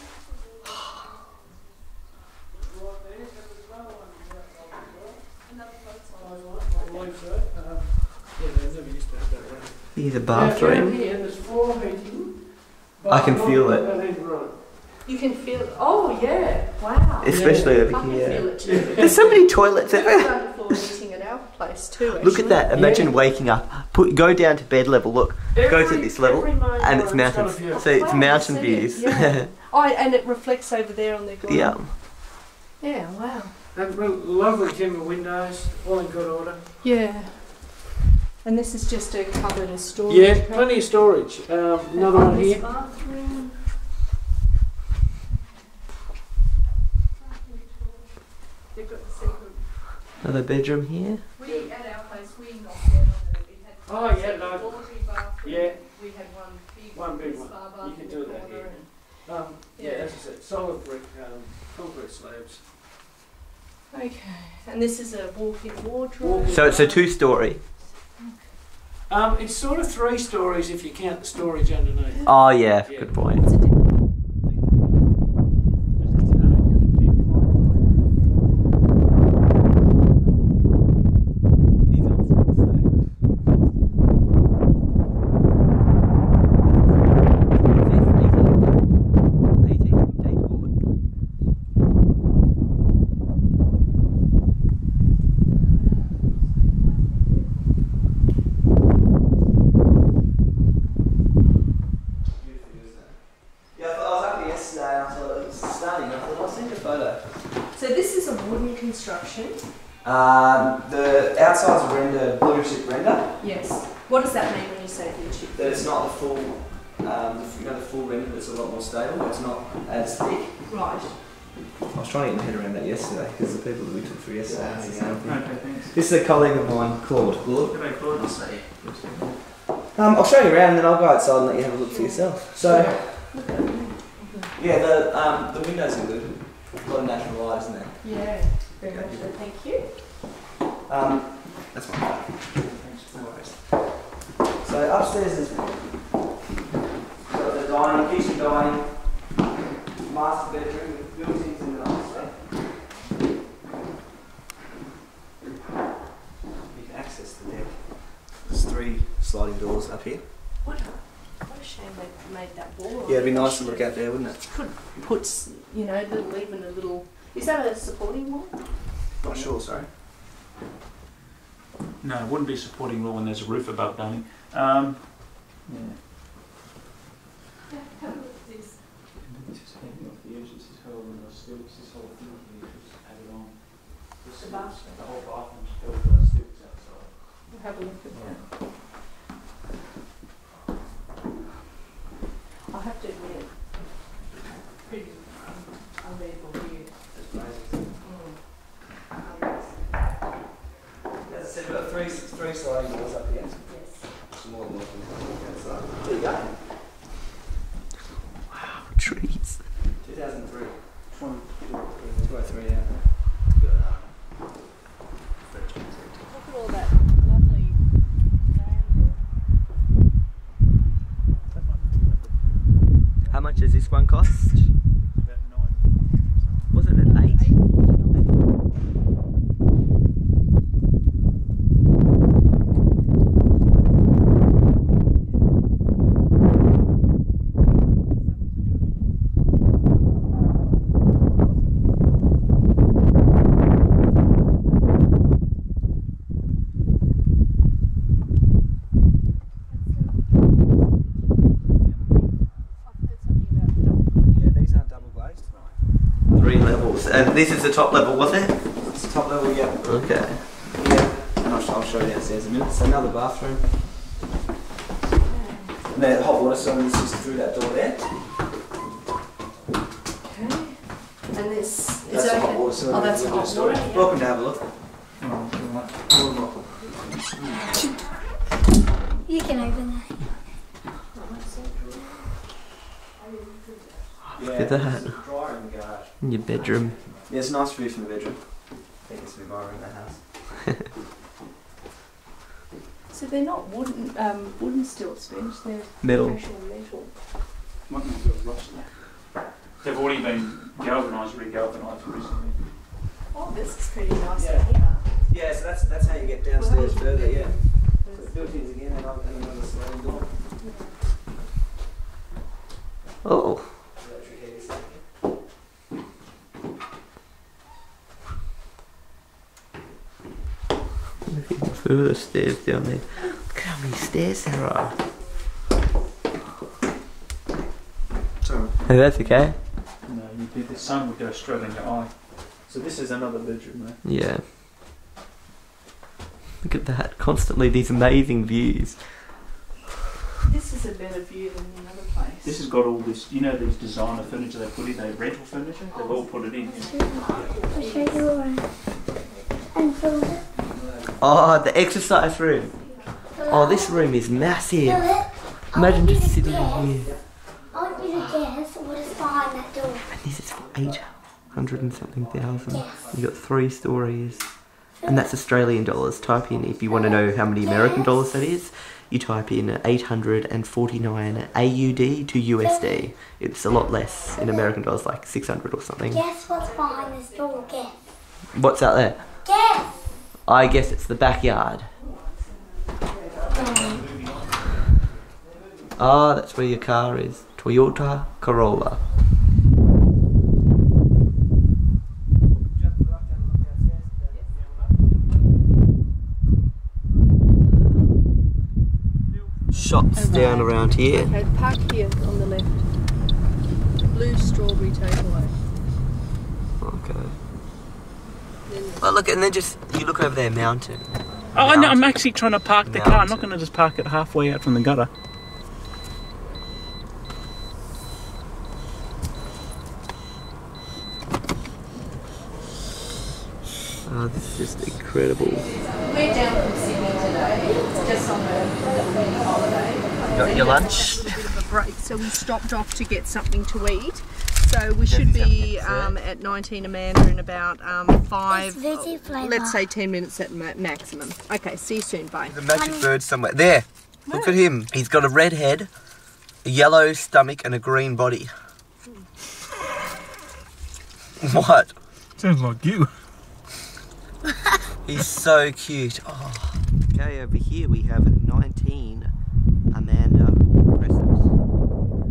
Here's a bathroom. Here, there's floor heating. I can feel it. You can feel it. Oh, yeah. Wow. Especially over I can here. feel it too. There's so many toilets There's everywhere. floor heating at our place too, actually. Look at that. Imagine waking up. Go down to bed level. Look. Go to this level. And it's mountains. So it's mountain I see it, views. yeah. Oh, and it reflects over there on the ground. Yeah. Yeah, wow. And lovely timber windows, all in good order. Yeah. And this is just a cupboard of storage. Yeah, plenty of storage. Another one here. Bathroom. They've got the secret. Another bedroom here. We at our place we knocked down on it. We had Oh, yeah, no. laundry bathroom. Yeah. We had One big one. spa You bath can in do the that corner here. and- Yeah, as I said, solid brick, concrete slabs. Okay, and this is a walk-in wardrobe. So it's a 2-story. It's sort of 3 stories if you count the storage underneath. Oh yeah, good point. So this is a wooden construction. The outside's render, blue chip render. Yes. What does that mean when you say blue chip? That it's not the full, the full render that's a lot more stable. It's not as thick. Right. I was trying to get my head around that yesterday because the people that we took through yesterday. Okay, thanks. This is a colleague of mine, Claude. G'day, Claude. I'll show you around and then I'll go outside and let you have a look for yourself. So, yeah, the windows are good. A lot of natural light, isn't there? Yeah, very much so. Thank you. That's fine. Thanks, no worries. So upstairs is got the dining, kitchen dining, master bedroom with built-ins in the upstairs. You can access the deck. There's 3 sliding doors up here. What a shame that made that wall. Yeah, it'd be nice to look out there, wouldn't it? Could put, you know, even a little. Is that a supporting wall? Not sure, sorry. No, it wouldn't be supporting wall when there's a roof above, darling. Yeah. Have a look at this. This is hanging off the edge. This is holding the stilts. This whole thing here is added on. This The bathroom. The whole bathroom's filled with stilts outside. We'll have a look at that. I'll have to admit, pretty unbelievable view. As I said, we've got three sliding doors up here. Yes. Some more than welcome outside. There you go. Wow, trees. 2003. 203, yeah. Look at all that lovely land. How much does this one cost? About 9. Wasn't it 8? And this is the top level, was it? It's the top level, yeah. Okay. Yeah, and I'll show you downstairs in a minute. So another bathroom. And the hot water cylinder is through that door there. Okay. And this is That's the hot water cylinder. Oh, that's the hot water. Yeah. Welcome to have a look. You can open that. Look at that. Dryer in the garage. In your bedroom. Yeah, it's a nice view from the bedroom. I think it's a bit more in the house. So they're not wooden stilts, Bench. They're Metal. actual metal. Might be a bit of rust there. They've already been galvanised, re-galvanised recently. Oh, this is pretty nice Yeah. in here. Yeah, so that's how you get downstairs further, yeah. So the built-ins again and another sliding door. Oh. Further stairs down there. Look how many stairs there are. Sorry. Hey, that's okay. No, the sun would go straight in your eye. So this is another bedroom, mate. Yeah. Look at that. Constantly these amazing views. This is a better view than the other place. This has got all this, you know, these designer furniture they put in, they rental furniture, they've all put it in. I'll show you one. And fill it. Oh, the exercise room. Oh, this room is massive. Imagine just sitting in here. I want you to guess what is behind that door. And this is for 800 and something thousand. Yes. You got 3 stories. And that's Australian dollars. Type in, if you want to know how many American dollars that is, you type in 849 AUD to USD. It's a lot less in American dollars, like 600 or something. Guess what's behind this door, guess. What's out there? Guess! I guess it's the backyard. Ah, that's where your car is. Toyota Corolla. Shops down around here. Okay, park here on the left. Blue strawberry takeaway. Okay. Well, look, and then just, you look over there, mountain. Oh, no, I'm actually trying to park the car. I'm not going to just park it halfway out from the gutter. Oh, this is just incredible. We're down from Sydney today, just on the holiday. Got your lunch? A bit of a break, so we stopped off to get something to eat. So we should be at 19 Amanda in about 5, let's say 10 minutes at maximum. Okay, see you soon, bye. There's a magic bird somewhere. There! Look at him. He's got a red head, a yellow stomach and a green body. What? Sounds like you. He's so cute. Oh. Okay, over here we have 19 Amanda Crescent.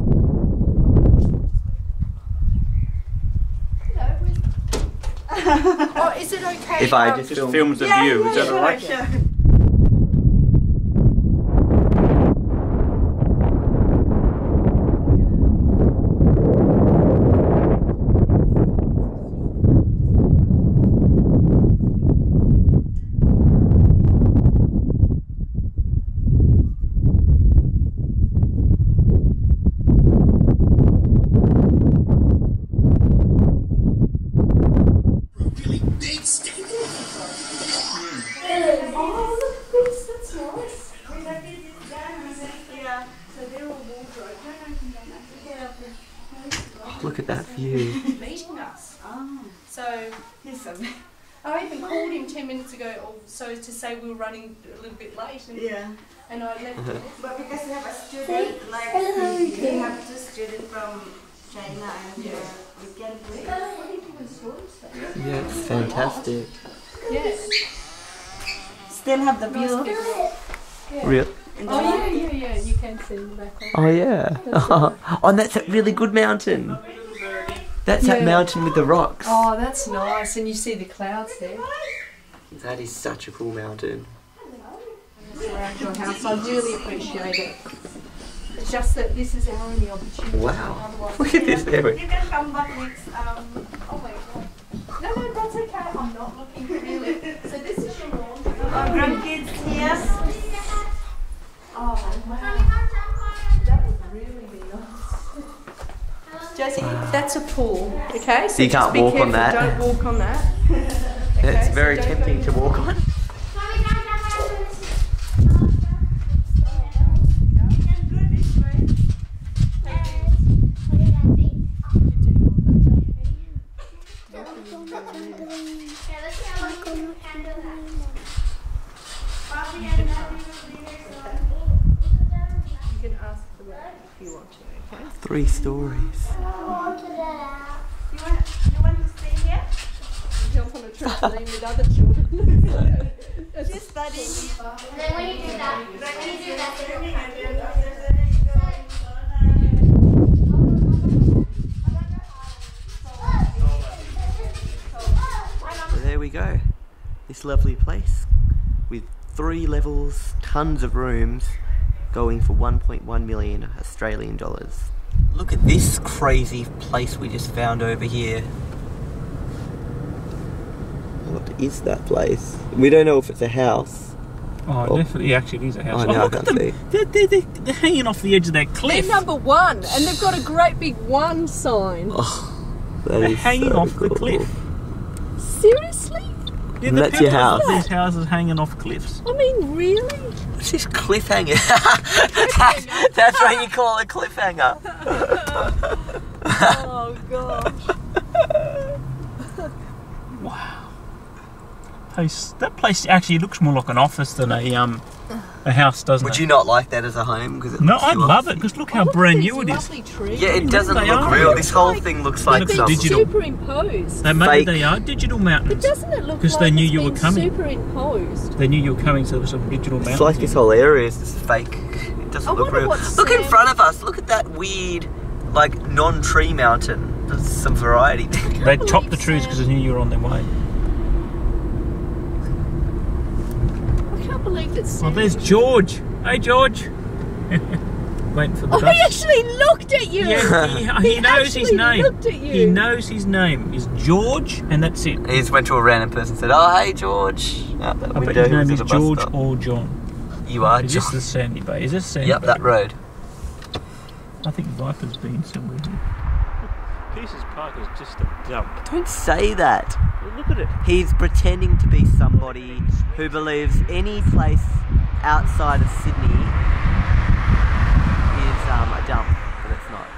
Oh, is it okay? If I just films the view, is that alright? Look at that view. Meeting us. So I even called him 10 minutes ago, so to say we were running a little bit late. And I left him. But because we have a student, like we have 2 students from China, and we can play. Yeah, it's fantastic. Yes. Still have the view. Real? Oh yeah, you can see in the background. Oh yeah. Oh, and that's that really good mountain. That's that mountain with the rocks. Oh, that's nice, and you see the clouds there. That is such a cool mountain. Around your house, I really appreciate it. It's just that this is our only opportunity. Wow. Look at this area. You can come back next. Oh my god. No, that's okay. I'm not looking really. So this is your laundry. Our grandkids here. Oh wow. That would really be nice. Josie, that's a pool, okay? So you can't be walk on careful, that. Don't walk on that. It's very tempting to walk on. You can ask for that if you want to, okay? 3 stories. You want to stay here? Jump on a trampoline with other children. She's studying. Then when you do that, So there we go. This lovely place with 3 levels, tons of rooms, going for 1.1 million Australian dollars. Look at this crazy place we just found over here. What is that place? We don't know if it's a house. Oh, definitely, actually, it is a house. Oh, no, look I at can't them. see. They're hanging off the edge of that cliff. They're number 1, and they've got a great big 1 sign. Oh, that They're is hanging so off the cool. cliff. Seriously? Yeah, And the that's your pictures of house. These houses hanging off cliffs. I mean, really? What's this cliffhanger? That's what you call a cliffhanger. Oh gosh. Wow. That place actually looks more like an office than a house, doesn't it? Would you not like that as a home? No, I'd love it because look how brand new it is. Lovely trees. Yeah, it doesn't They look are. real. This whole thing looks like looks some digital. Superimposed. Maybe Fake. they are digital mountains. But doesn't it look 'Cause like they knew it's you were been coming. superimposed? They knew you were coming, so there was some digital mountains. It's like this whole area is just fake. It doesn't I look wonder real. what Look in Sam- front of us. Look at that weird, like, non-tree mountain. There's some variety there. They chopped the trees because they knew you were on their way. I can't believe that. Oh, there's George. Hey, George. Waiting for the Oh, bus. he actually looked at you. Yeah, he knows his actually name. Looked at you. He knows his name is George, and that's it. He just went to a random person and said, "Oh, hey, George." Out that I bet window, his he was name is at a bus George stop. or John. You are Is John. this the Sandy Bay? Is this Sandy Yep, Bay? that road. I think Viper's been somewhere here. Pierce's Park is just a dump. Don't say that. Look at it. He's pretending to be somebody who believes any place outside of Sydney is a dump, but it's not.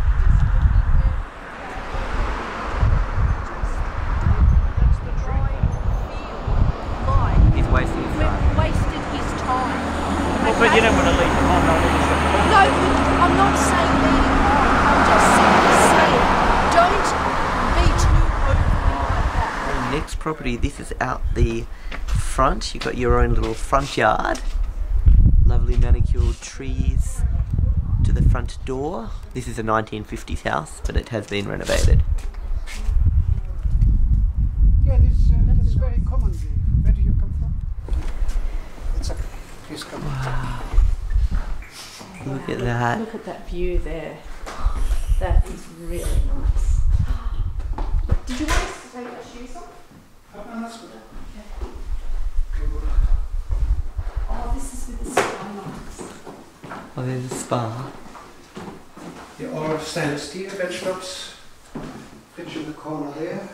That's the truth. He's wasting his time. We've wasted his time. Well, but you don't want to leave him on. No, I'm not saying leave him on. I'm just simply saying don't be too overly like that. Next property, this is out the front. You've got your own little front yard. Lovely manicured trees to the front door. This is a 1950s house, but it has been renovated. very common. Where do you come from? It's okay. Please come. Wow. Look at that. Look at that view there. That is really nice. Did you want us to take our shoes off? No, that's good. Oh, this is with the skylights. Oh, there's a spa. They're all stainless steel bench tops. Fridge in the corner there.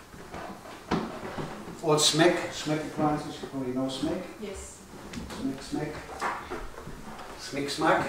All SMEC appliances. You probably know SMEC. Yes. SMEC. SMEC smack.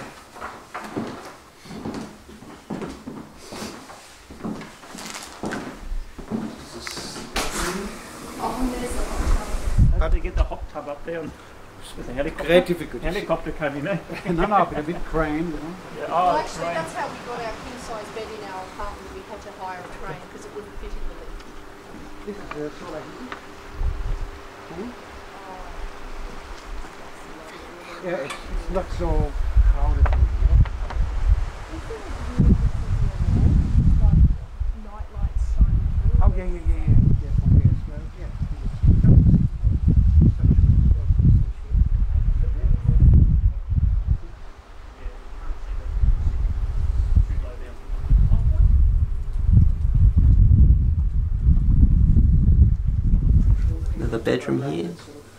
How to get the hot tub up there with the helicopter? Great difficulty. Helicopter came in, eh? No, but a bit crane, you know. Yeah, Well, oh, actually, right. that's how we got our king-size bed in our apartment. We had to hire a crane because it wouldn't fit in the lift. This is the solar heating. Yeah, it's not so crowded in here. Night lights shining through. Oh, yeah, from there as well. Yeah. Another bedroom here.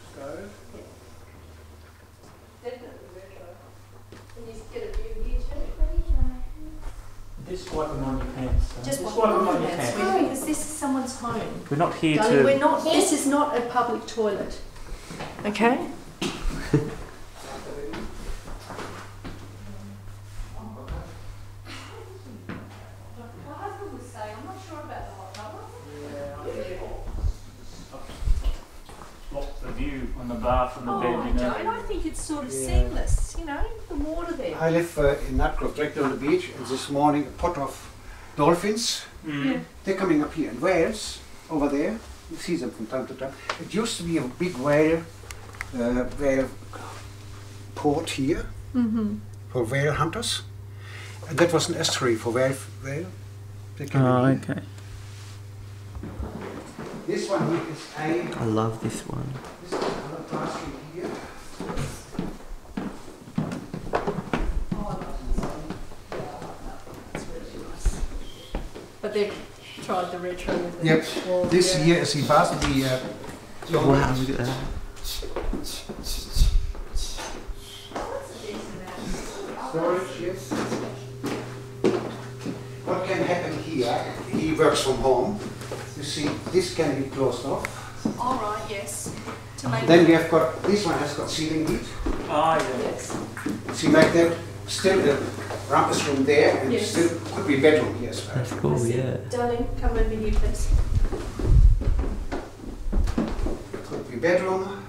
Just wipe them on your pants. Just wipe wipe them them on your pants. because this is someone's home. We're not here Darling, to... we're not. This is not a public toilet. Okay. Block the view on the bath and the Oh, bed, you know. don't. I think it's sort of seamless. You know, the water there. I live in Nutgrove, directly on the beach, and this morning a pot of dolphins. Yeah. They're coming up here in Wales, over there. You see them from time to time. It used to be a big whale port here for whale hunters, and that was an estuary for whale. They came in here. okay. This one here is I love this one. This is another bathroom here. But they've tried the retro with the Yep. wall, This yeah. here is the bathroom. Wow, look at that. Storage, yes. What can happen here? He works from home. You see, this can be closed off. All right. Yes. To make Then we have got, this one has got ceiling heat. Ah, yeah. Yes. See, like that, still the rumpus room there, and Yes. still could be bedroom here as well. That's cool, yeah. Darling, come over here, please. Could be bedroom.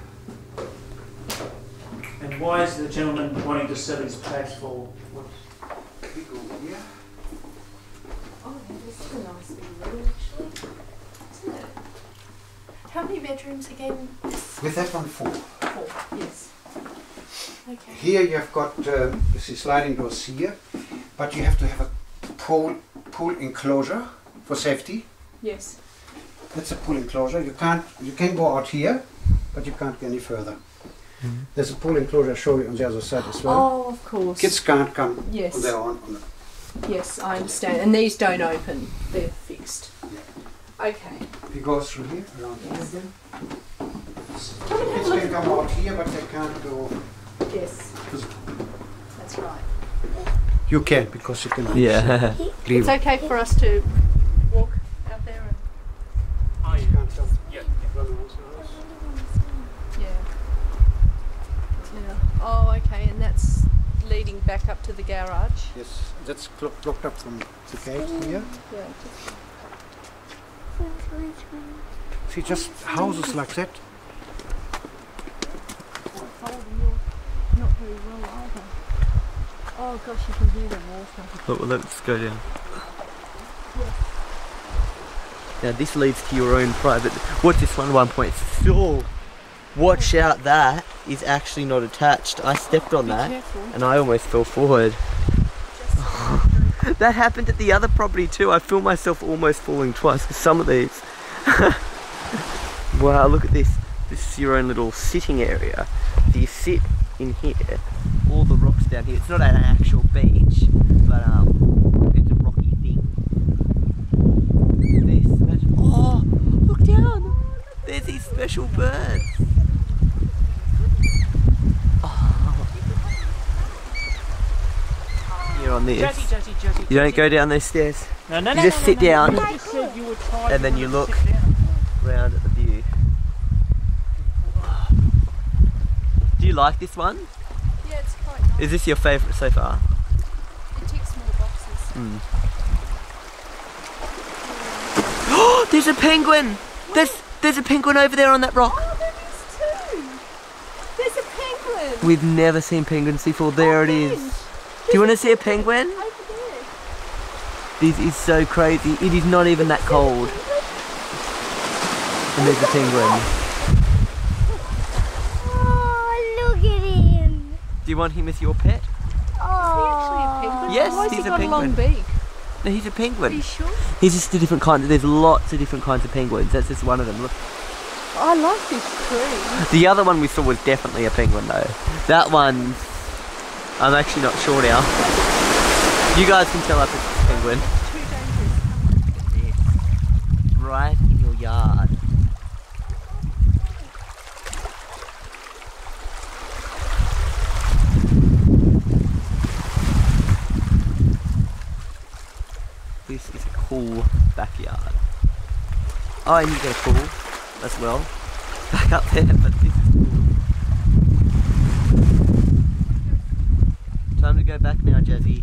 And why is the gentleman wanting to sell his place for? What? We go here. Oh, yeah, this is a nice big room, actually. Isn't it? How many bedrooms again? With that one, 4. 4. Yes. Okay. Here you have got, you see sliding doors here, but you have to have a pool enclosure for safety. Yes. That's a pool enclosure. You can go out here, but you can't go any further. There's a pool enclosure, I'll show you on the other side as well. Oh, of course. Kids can't come Yes. on their own. Yes, I understand. And these don't open. They're fixed. Okay. We go through here, around here Yes. again. Come and have Kids a look. can come out here, but they can't go. Yes. That's right. You can, because you can Yeah. leave. It's okay for us to walk out there and... Oh, yeah. Can't stop. Yeah. Run around the house. Yeah. Yeah. Oh, okay. And that's leading back up to the garage. Yes, that's blocked up from the gate here. Yeah. See, just houses like that. Not very well either. Oh gosh, you can hear the water. Look, let's go down. Now this leads to your own private... What's this one? 1.4. Watch out, that is actually not attached. I stepped on that careful. and I almost fell forward. That happened at the other property too. I filmed myself almost falling twice with some of these. Wow, look at this. This is your own little sitting area. So you sit in here, all the rocks down here. It's not an actual beach, but it's a rocky thing. Look at this. Oh, look down. There's these special birds. Oh. You're on this. You don't go down those stairs. You just sit down, and then you look round at the view. Do you like this one? Yeah, it's quite nice. Is this your favourite so far? It ticks more boxes. Oh, there's a penguin! There's a penguin over there on that rock. Oh, there is too. There's a penguin. We've never seen penguins before. There it is. Do you want to see a penguin? Over there. This is so crazy. It is not even that cold. And there's a penguin. Do you want him as your pet? Oh. Yes, Why has he's he a got penguin. a long beak? No, he's a penguin. Are you sure? He's just a different kind. There's lots of different kinds of penguins. That's just one of them. Look. I like this tree. The other one we saw was definitely a penguin though. That one, I'm actually not sure now. You guys can tell us if it's a penguin. Too dangerous. Right in your yard. This is a cool backyard. Oh, and you got a pool as well. Back up there, but this is cool. Time to go back now, Jazzy.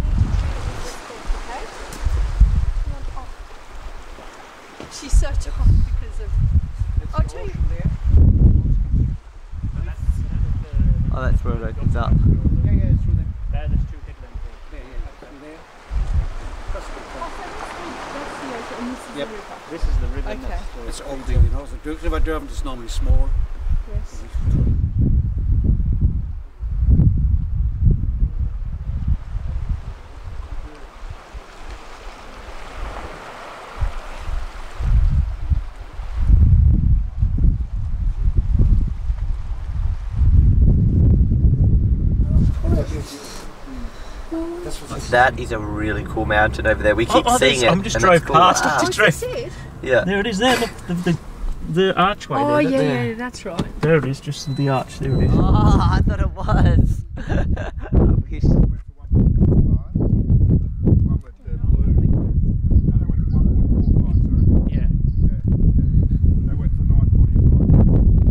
She's so tough because of... I'll tell you. Oh, that's where it opens up. Yeah, it's through there. There's two headlands there. Through there. Yep. This is the river. Okay. It's old thing, you know. The river Derwent is normally small. Yes. That is a really cool mountain over there. We keep seeing it. I just drove past. Wow. I just drove. Yeah. There it is. There, look, the archway. Oh there, yeah, that's right. There it is. Just the arch. There it is. Oh, I thought it was. Yeah. They went for 9.45.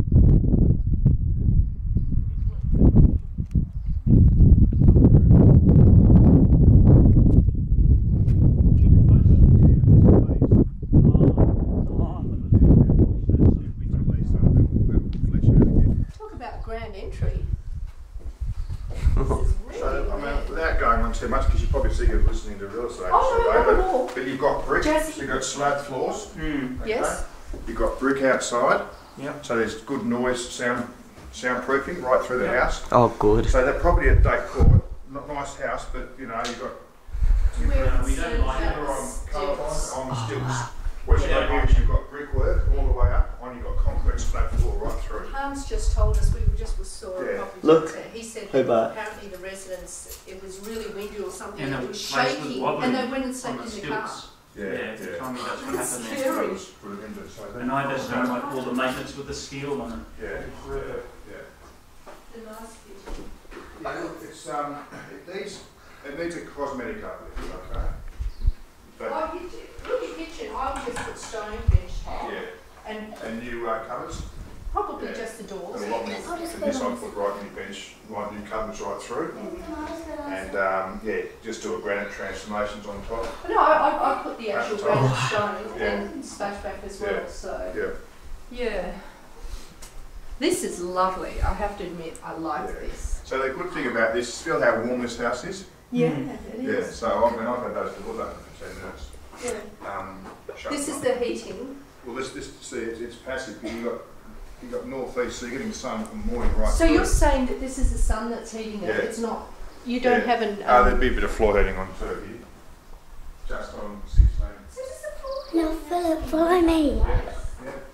Talk about grand entry. So, I mean, without going on too much, because you're probably sick of listening to real estate. Oh, no, not at all. But you've got brick, Just- so you've got slab floors. Okay? Yes. You've got brick outside. Yep. So there's good noise, soundproofing right through the house. Oh, good. So they're probably a date court. Not nice house, but you know, you've got. We don't like it on stilts. West Side you've got brickwork all the way up, on you've got concrete slab floor right through. Hans just told us, we just saw a property. Look, He said Hobart. that apparently the residents, it was really windy or something, And and the it was place was shaking, wobbling and they went and slept on in the the car. stilts. Yeah. Tell me that's what It's happened scary. there. And I just don't like all the maintenance with the steel on it. Yeah. The nice kitchen. It's it needs a cosmetic uplift, okay? But Look at kitchen, I would just put stone bench top. yeah. And new cupboards. Probably just the doors. And a lot more. And this I put right new bench, right new cupboards right through. And yeah, just do a granite transformations on top. But no, I put the actual granite stone Yeah. and splashback as well, Yeah. so. Yeah. Yeah. This is lovely, I have to admit, I like Yeah. this. So the good thing about this, feel how warm this house is? Yeah, it Yeah, is. so I mean I've had those doors open for 10 minutes. Yeah. Shut This is them the up. heating. Well this see it's passive, but you got northeast, so you're getting sun from morning right So through. you're saying that this is the sun that's heating it, Yeah. it's not, you don't have an... there'd be a bit of floor heating on too here. Just on 16. No, Philip, follow me. Yeah.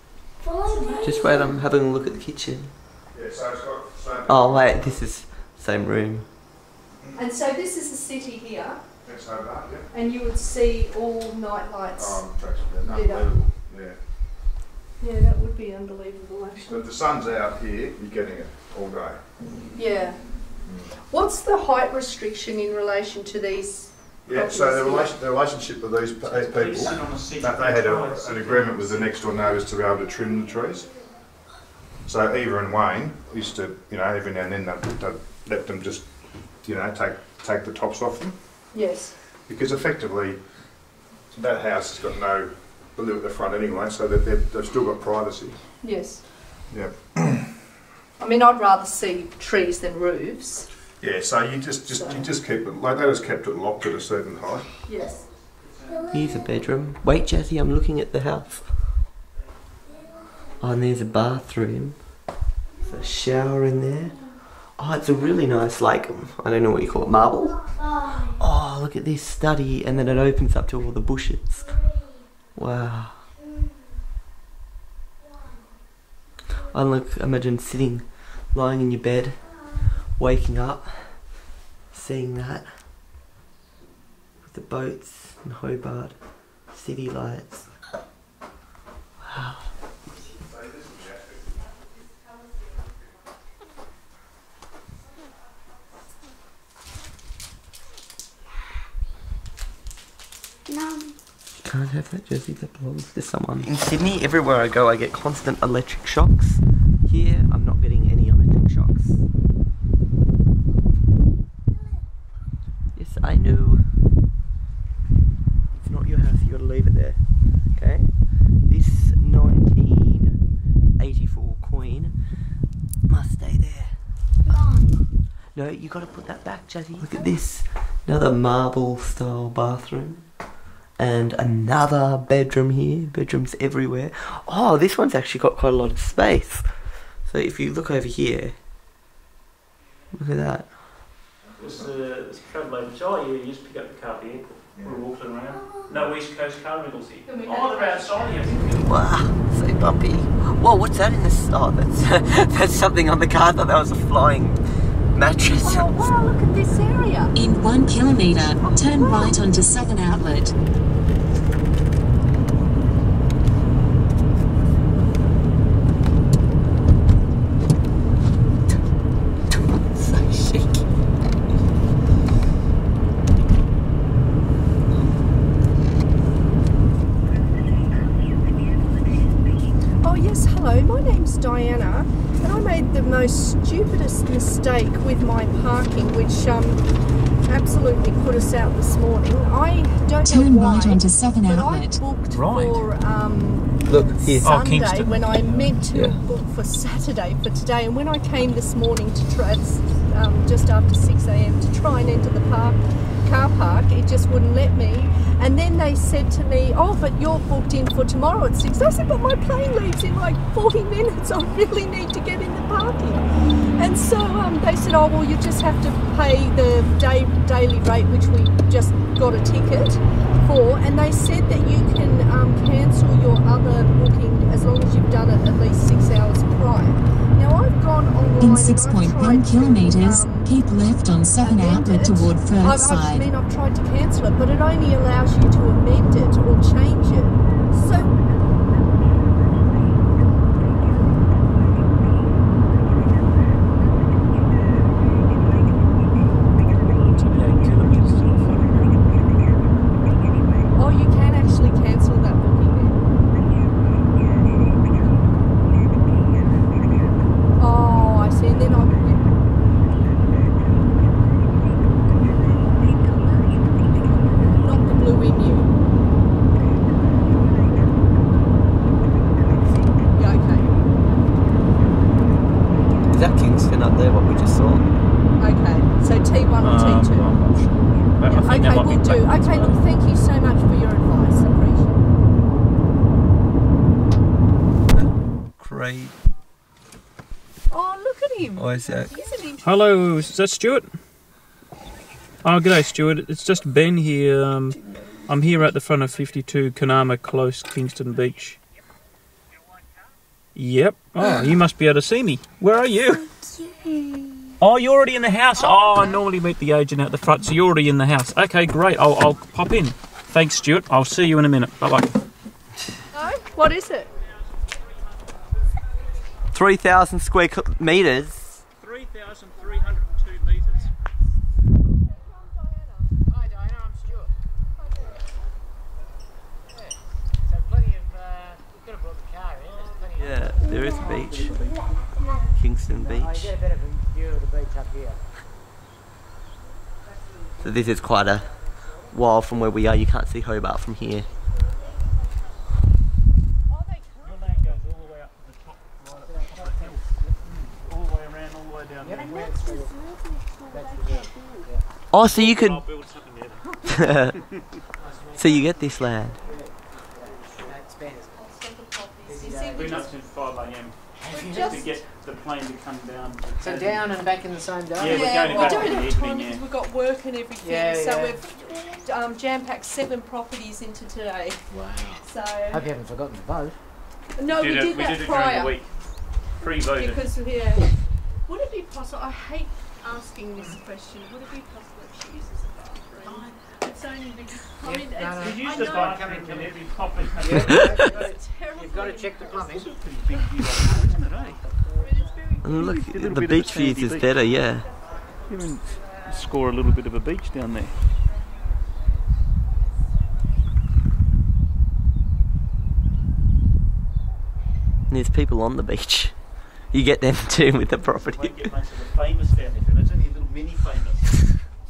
Just wait, I'm having a look at the kitchen. Yeah, so it's got. Oh wait, this is the same room. And so this is the city here, That's Hobart, yeah. and you would see all night lights. Unbelievable. Yeah. Yeah, that would be unbelievable actually. If the sun's out here, you're getting it all day. Yeah. What's the height restriction in relation to these? Yeah, so the relationship of these people, they had an agreement with the next door neighbours to be able to trim the trees. So Eva and Wayne used to, you know, every now and then they'd let them just, you know, take the tops off them. Yes. Because effectively, that house has got no blue at the front anyway, so that they've still got privacy. Yes. Yeah. I mean, I'd rather see trees than roofs. Yeah, so you just keep it, like they just kept it locked at a certain height. Yes. Here's a bedroom. Wait, Jazzy, I'm looking at the house. Oh, and there's a bathroom. There's a shower in there. Oh, it's a really nice, like, I don't know what you call it, marble? Oh, look at this study, and then it opens up to all the bushes. Wow. Oh, look, imagine sitting, lying in your bed, waking up, seeing that. With the boats in Hobart, city lights. Wow. No. Can't have that jersey, that belongs to someone. In Sydney, everywhere I go I get constant electric shocks. Here, I'm not getting any electric shocks. Yes, I know. It's not your house, you gotta leave it there. Okay? This 1984 coin must stay there. No, you gotta put that back, Jazzy. Look at this. Another marble style bathroom. And another bedroom here. Bedrooms everywhere. Oh, this one's actually got quite a lot of space. So if you look over here, look at that. It's a travel over. Oh, yeah, you just pick up the car here. We're walking around. No East Coast car rentals here. Oh, they're outside here. Wow, so bumpy. Whoa, what's that in this? Oh, that's that's something on the car. I thought that was a flying mattress. Oh, wow, look at this area. In 1 kilometre, turn right onto Southern Outlet. Diana, and I made the most stupidest mistake with my parking, which absolutely put us out this morning. I don't Turn know why, right onto Southern Outlet. I booked Right. for Look, here. Sunday Kingston. when I meant to book for Saturday for today, and when I came this morning to try, just after 6 a.m. to try and enter the car park, it just wouldn't let me. And then they said to me, oh, but you're booked in for tomorrow at 6. I said, but my plane leaves in like 40 minutes. I really need to get in the parking. And so they said, oh, well, you just have to pay the daily rate, which we just got a ticket for. And they said that you can cancel your other booking as long as you've done it at least 6 hours prior. Now, I've gone online. In 6.1 kilometres, keep left on Southern Outlet toward Firthside. I've tried to cancel it, but it only allows you to amend it or change it. So oh, you can actually cancel that booking then. Oh, I see. And then not the blue emu. Yeah, okay. Is that Kingston up there, what we just saw? Okay. So T1 or T2? I think Okay, we'll do. Okay, look, thank you so much for your advice. Appreciate it. Great. Oh, look at him. Oh, is that? Isn't he? Hello, is that Stuart? Oh, g'day Stuart. It's just Ben here. I'm here at the front of 52 Kanama Close, Kingston Beach. Yep. Oh, you must be able to see me. Where are you? Oh, you're already in the house. Oh, I normally meet the agent out the front, so you're already in the house. Okay, great. I'll pop in. Thanks, Stuart. I'll see you in a minute. Bye-bye. No? What is it? 3,000 square metres. 3,302 metres. Hi Diana, I'm Stuart. Yeah. So plenty of, we could have brought the car in, there's plenty Yeah, of... there is a beach. Kingston Beach. Oh, you get a better view of the beach up here. So this is quite a while from where we are. You can't see Hobart from here. Your land goes all the way up to the top, right up the top of the hill. All the way around, all the way down there. Oh, so you could... I'll build something there. So you get this land. I've been up since 5 a.m. just to get the plane to come down. So down and back in the same day? Yeah, we're going back in the evening, because we've got work and everything. Yeah, so yeah. we've jam-packed 7 properties into today. Wow. So Hope you haven't forgotten to vote. no, we did that it prior. during the week. Pre-voted. Because would it be possible? I hate asking this question. Would it be possible if she uses the bathroom? It's only because I mean, it's, You use the bathroom in every property. You've got to check the plumbing. It's a pretty big view, isn't it, eh? And look, the beach views is better, yeah. You can score a little bit of a beach down there. And there's people on the beach. You get them too with the property. You won't get much of the famous down there, but it's only a little mini famous.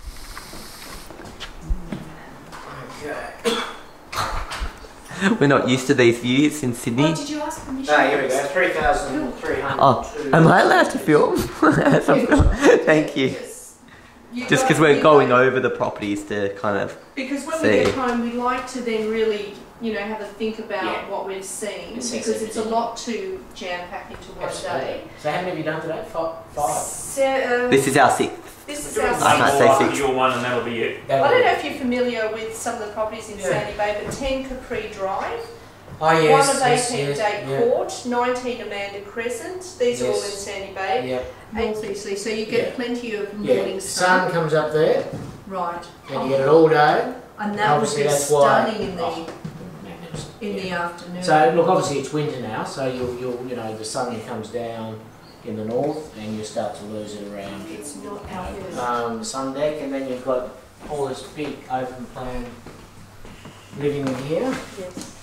We're not used to these views in Sydney. Oh, did you ask permission? Ah, here we go, 3,300. Oh, am I allowed to film? Thank you. Just because we're going over the properties to kind of Because when see. we get home, we like to then really, have a think about what we've seen, because it's a lot to jam-pack into one day. So how many have you done today? 5? So, This is our 6th. This is our I can't say 6th. Your one and that'll be it. I don't know if you're familiar with some of the properties in Sandy Bay, but 10 Capri Drive, Oh yes, 1 of 18 Date Court, 19 Amanda Crescent, these are all in Sandy Bay. Yep. North Eastleigh, so you get plenty of morning sun comes up there. Right. And you get it all day. And that would Obviously be that's why. stunning in the afternoon. So look, obviously it's winter now, so you'll the sun comes down in the north, and you start to lose it around. It's not out the sun deck, and then you've got all this big open plan living in here. Yes.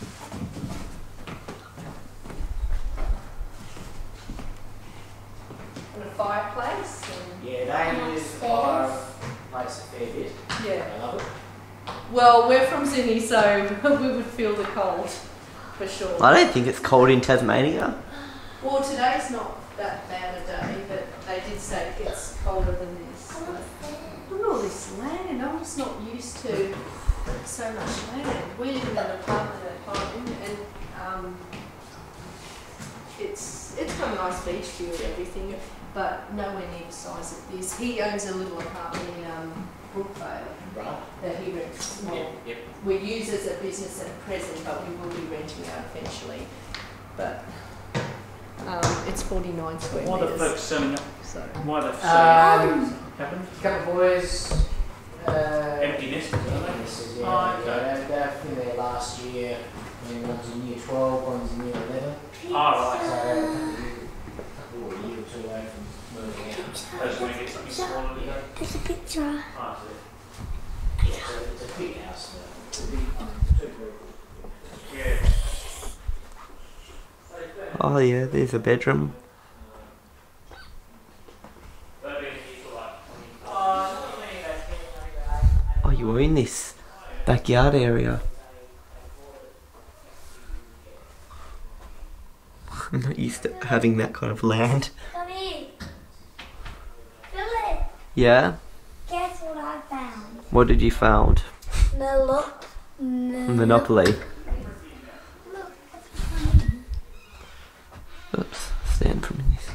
And a fireplace. And Yeah, they use the fireplace a fair bit. Yeah. I love it. Well, we're from Sydney, so we would feel the cold for sure. I don't think it's cold in Tasmania. Well, today's not that bad a day, but they did say it gets colder than this. Look at all this land. I'm just not used to so much land. We live in an apartment at home, and it's got a nice beach view and everything, but nowhere near the size of this. He owns a little apartment in Brookvale that he rents. Well, we use as a business at present, but we will be renting out eventually. But it's 49 square Why metres. the folks selling up? So. Why the selling happened? Couple of boys. Empty nesters, aren't they? Yeah, they've been there last year. And one's in year 12, one's in year 11. Oh, right. So a couple of years or 2 away from moving out. Those want to get something smaller to go? There's a picture. Oh, Yeah, so it's a big house. yeah. Oh yeah, there's a bedroom. Oh, you were in this backyard area. I'm not used to having that kind of land. Come here. Philip, Yeah? guess what I found? What did you found? Monopoly. Look, that's funny. Oops, stand from this.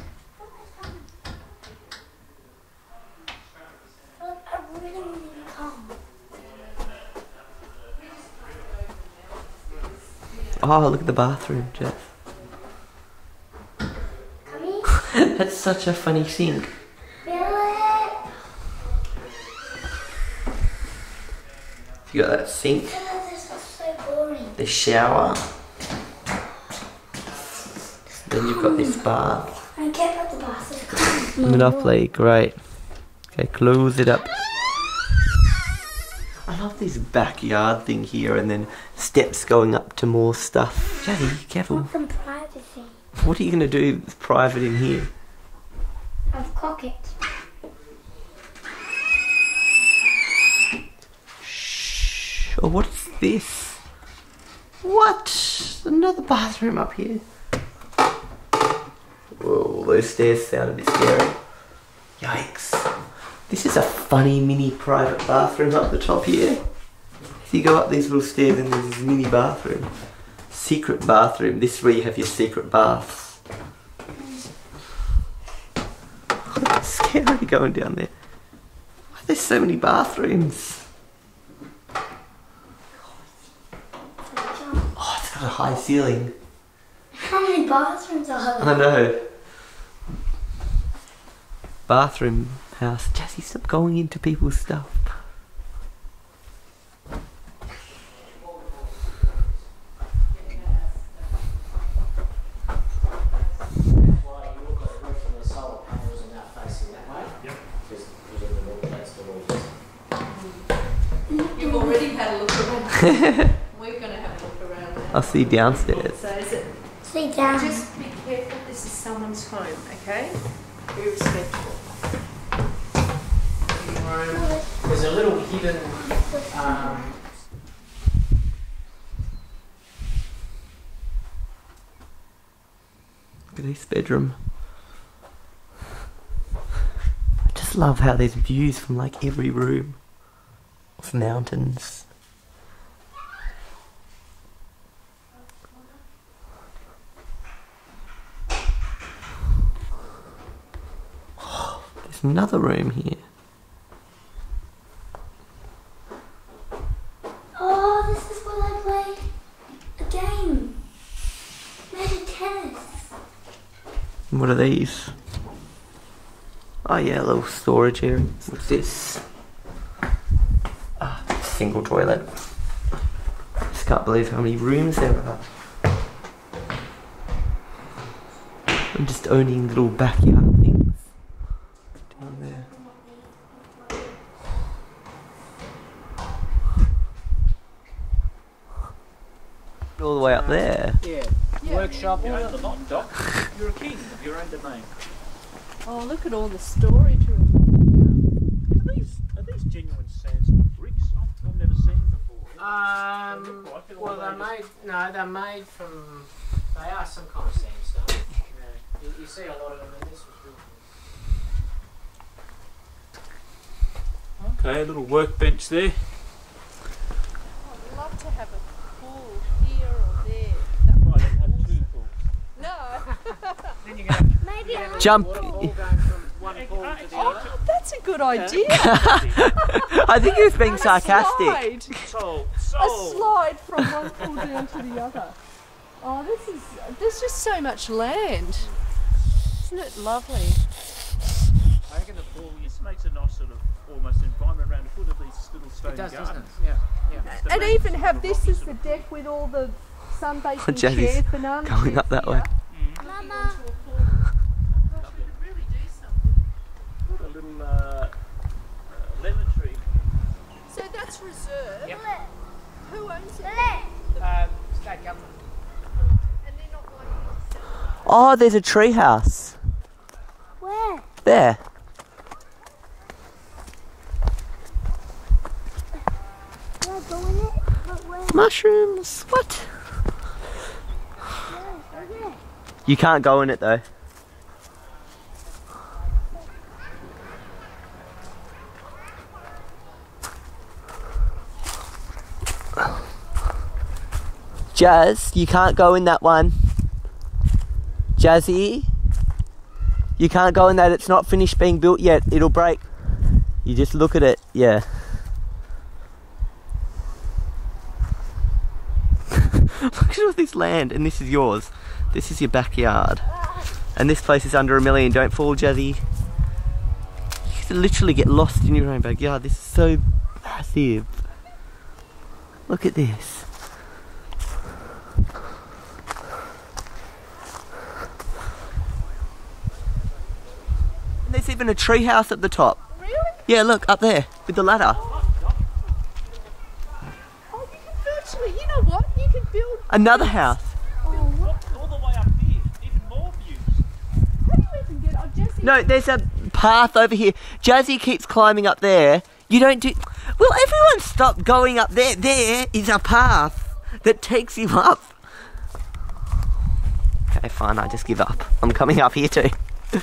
Look, I really need to come. Oh, look at the bathroom, Jeff. That's such a funny thing. You got that sink, the shower, then you've got this bath. I can't put the bath. Monopoly, great. Okay, close it up. I love this backyard thing here and then steps going up to more stuff. Jazzy, careful. I want some privacy. What are you going to do private in here? I've cocked it. Shh. Oh, what is this? What? Another bathroom up here. Whoa, those stairs sound a bit scary. Yikes. This is a funny mini private bathroom up the top here. So you go up these little stairs and there's this mini bathroom. Secret bathroom. This is where you have your secret baths. It's scary going down there. Why are there so many bathrooms? Oh, it's got a high ceiling. How many bathrooms are there? I know. Bathroom house. Jessie, stop going into people's stuff. You've already had a look around. We're going to have a look around now. I'll see you downstairs. So is it? Sit down. Just be careful. This is someone's home, okay? Be respectful. There's a little hidden. Look at this bedroom. I just love how there's views from like every room of mountains. Oh, there's another room here. Oh, this is where I play a game. Maybe tennis. And what are these? Oh yeah, a little storage area. What's this? Ah, single toilet. Just can't believe how many rooms there are. I'm just owning little backyard things down there. All the way up there. Yeah. Workshop. You own the lot, Doc. You're a king of your own domain. Oh, look at all the storage rooms. Are these genuine sandstone bricks? I've never seen them before. Well, they're made from. They are some kind of sandstone. You see a lot of them in this was built. Okay, a little workbench there. I'd love to have a pool here or there. Right, they have two pools. No. Then you're going to Maybe I Jump. All going from one pool to the other. Oh, that's a good idea. I think he was being sarcastic. A slide from one pool down to the other. Oh, there's just so much land. Isn't it lovely? I reckon the pool just makes a nice sort of almost environment around the foot of these little stone It does, gardens. doesn't it? Yeah. And even have this as the deck with all the sunbaking Jazzy's chairs, banana going chairs up that here. way. Mama. Gosh, we could really do something. Got a little lemon tree. So that's reserved. Yep. Who owns it? State government. And they're not likely to sell it. Oh, there's a tree house. Where? There. Can I go in it? But where? Mushrooms. What? Where? You can't go in it though. Jazz, you can't go in that one. Jazzy, you can't go in that. It's not finished being built yet. It'll break. You just look at it. Yeah. Look at all this land, and this is yours. This is your backyard. And this place is under $1 million. Don't fall, Jazzy. You could literally get lost in your own backyard. This is so massive. Look at this. And there's even a tree house at the top. Really? Yeah, look, up there, with the ladder. Oh, you can virtually, you know what? You can build Another house. Oh, what? All the way up here, even more views. How do you even get on Jesse? No, there's a path over here. Jazzy keeps climbing up there. You don't do... Will everyone stop going up there? There is a path that takes you up. Okay, fine, I just give up. I'm coming up here too.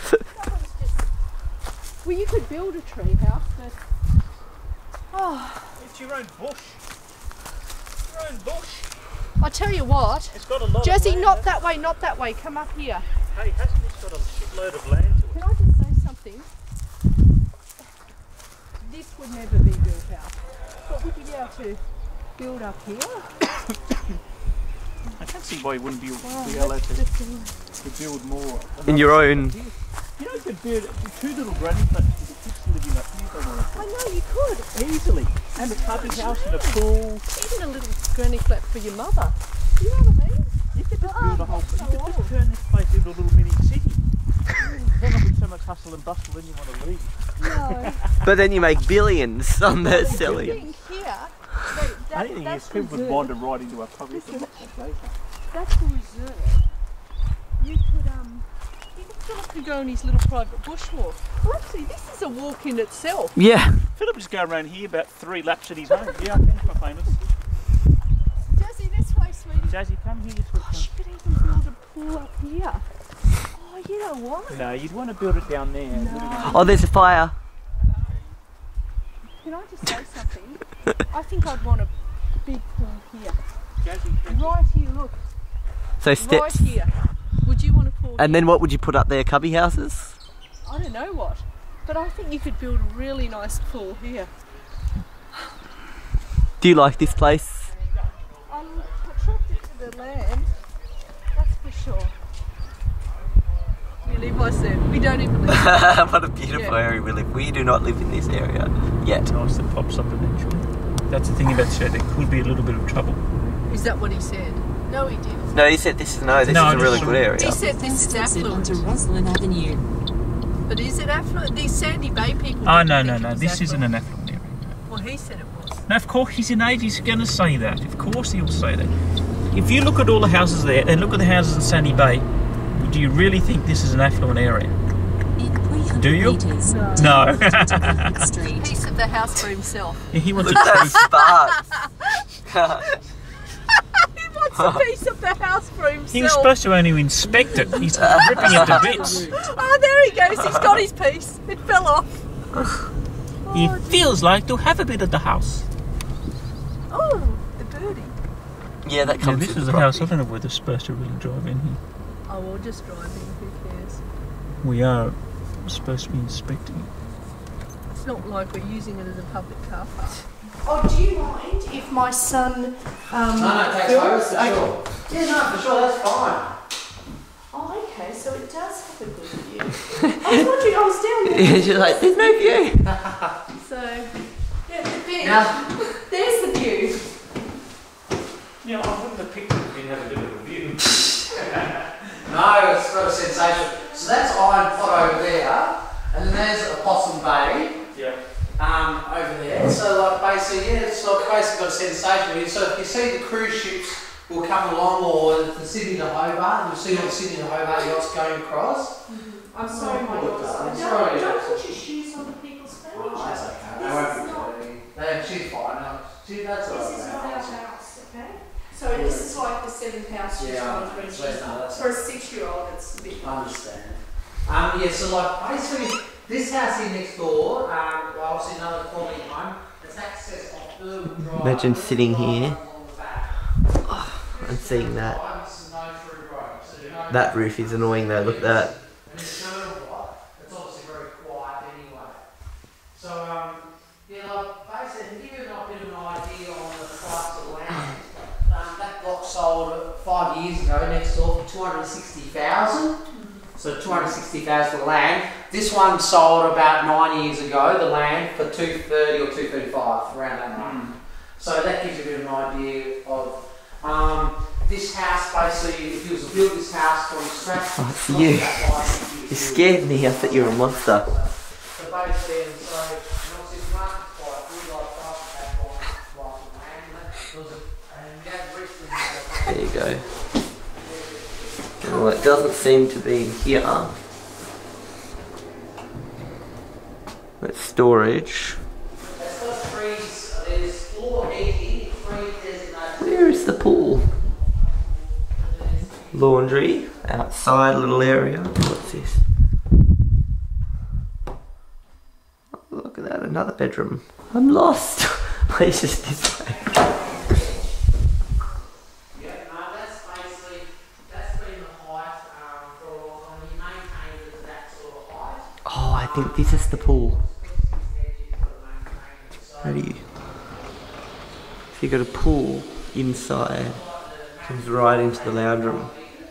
Well, you could build a tree house, but... Oh, It's your own bush. Your own bush. I tell you what, It's got a lot Jesse, of land. not that way, not that way. Come up here. Hey, hasn't this got a shitload of land to it? Can I just say something? This would never be built out. But would you be able to build up here? I can't see why you wouldn't be Wow, allowed that's to just build more. In your own... You know, you could build 2 little granny flats for the kids living up here. They want I know you could. easily. And a cubby house and a pool. Even a little granny flat for your mother. You know what I mean? You could just build a whole... You could just turn this place into a little mini city. Then there'll be so much hustle and bustle, then you want to leave. No. But then you make billions on the The selling. thing here, I don't think if people would wander right into our public. that's the reserve. You could Philip could go on his little private bushwalk. Well, actually, this is a walk in itself. Yeah. Philip just go around here about 3 laps at his own. Yeah, I think I'm famous. Jazzy, this way, sweetie. Jazzy, come here, sweet. Gosh, you could even build a pool up here. Oh, you know what? No, you'd want to build it down there. No. Oh, there's a fire. Can I just say something? I think I'd want a big pool here. Jazzy, Right here, look. So steps. Right here. Would you want a pool And then what would you put up there? Cubby houses? I don't know what. But I think you could build a really nice pool here. Do you like this place? I'm attracted to the land, that's for sure. We live, I said. We don't even live. What a beautiful area we live. We do not live in this area yet. nice that pops up eventually. That's the thing about the show, there could be a little bit of trouble. Is that what he said? No, he didn't. No, he said this is a really good area. He said this is affluent. onto Roslyn Avenue. But is it affluent? These Sandy Bay people. Oh, didn't no, think it no, was this isn't affluent. an affluent area. Well, he said it was. No, of course, he's in age, he's going to say that. Of course he'll say that. If you look at all the houses there and look at the houses in Sandy Bay, do you really think this is an affluent area? Do you? Meters, No. Piece of the house for himself. Yeah, he wants Look at those sparks. He wants a piece of the house for himself. He was supposed to only inspect it. He's ripping it to bits. Oh, there he goes. He's got his piece. It fell off. He feels like to have a bit of the house. Oh, the birdie. Yeah, that Yeah, comes this with is the the house. I property. don't know whether they're supposed to really drive in here. Oh, we'll just drive in. Who cares? We are supposed to be inspecting it. It's not like we're using it as a public car park. Oh, do you mind if my son films? Yeah, no, for sure, that's fine. Oh, okay, so it does have a good view. I was wondering, I was down there. She's like, there's no view. So, yeah, the view. Now- There's the view. Yeah, I wouldn't have picked it if you had a bit of a view. No, it's got a sensation. So that's Iron Pot over there, and then there's a Possum Bay. Yeah. Over there. So like basically, yeah, it's like basically got a sensation. So if you see the cruise ships will come along, or the Sydney to Hobart, you'll see all the Sydney to Hobart yachts going across. I'm sorry, my daughter. Don't put your shoes on the people's furniture. Oh, that's okay. They won't be dirty. She's fine. That's all This is not our house, okay? So this is like the 7th house she's Yeah, on when she's for a 6-year-old. It's a bit. I understand. Yeah, so like basically this house here next door, obviously another quality home, it's access off the drive. Imagine sitting here and seeing that. That roof is annoying though, look at that. It's obviously very quiet anyway. So, yeah, like basically, to give you a bit of an idea on the price of land, that block sold 5 years ago next door for $260,000. So 260,000 for the land. This one sold about 9 years ago, the land, for 230 or 235, around that mark. So that gives you a bit of an idea of this house. Basically, if you was to build this house from scratch, Oh, it's you. You scared me. I thought you were a monster. So basically, and so this market quite good, like There you go. Well, it doesn't seem to be here. It's storage. Where is the pool? Laundry. Outside little area. What's this? Oh, look at that, another bedroom. I'm lost. Why is this this way? Oh, I think this is the pool. How do you... If you got a pool inside, it comes right into the lounge room.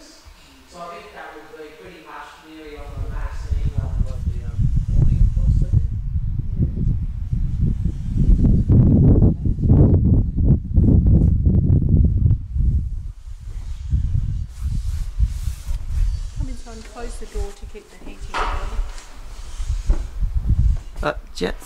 Come inside and close the door to keep the heating on. Jets.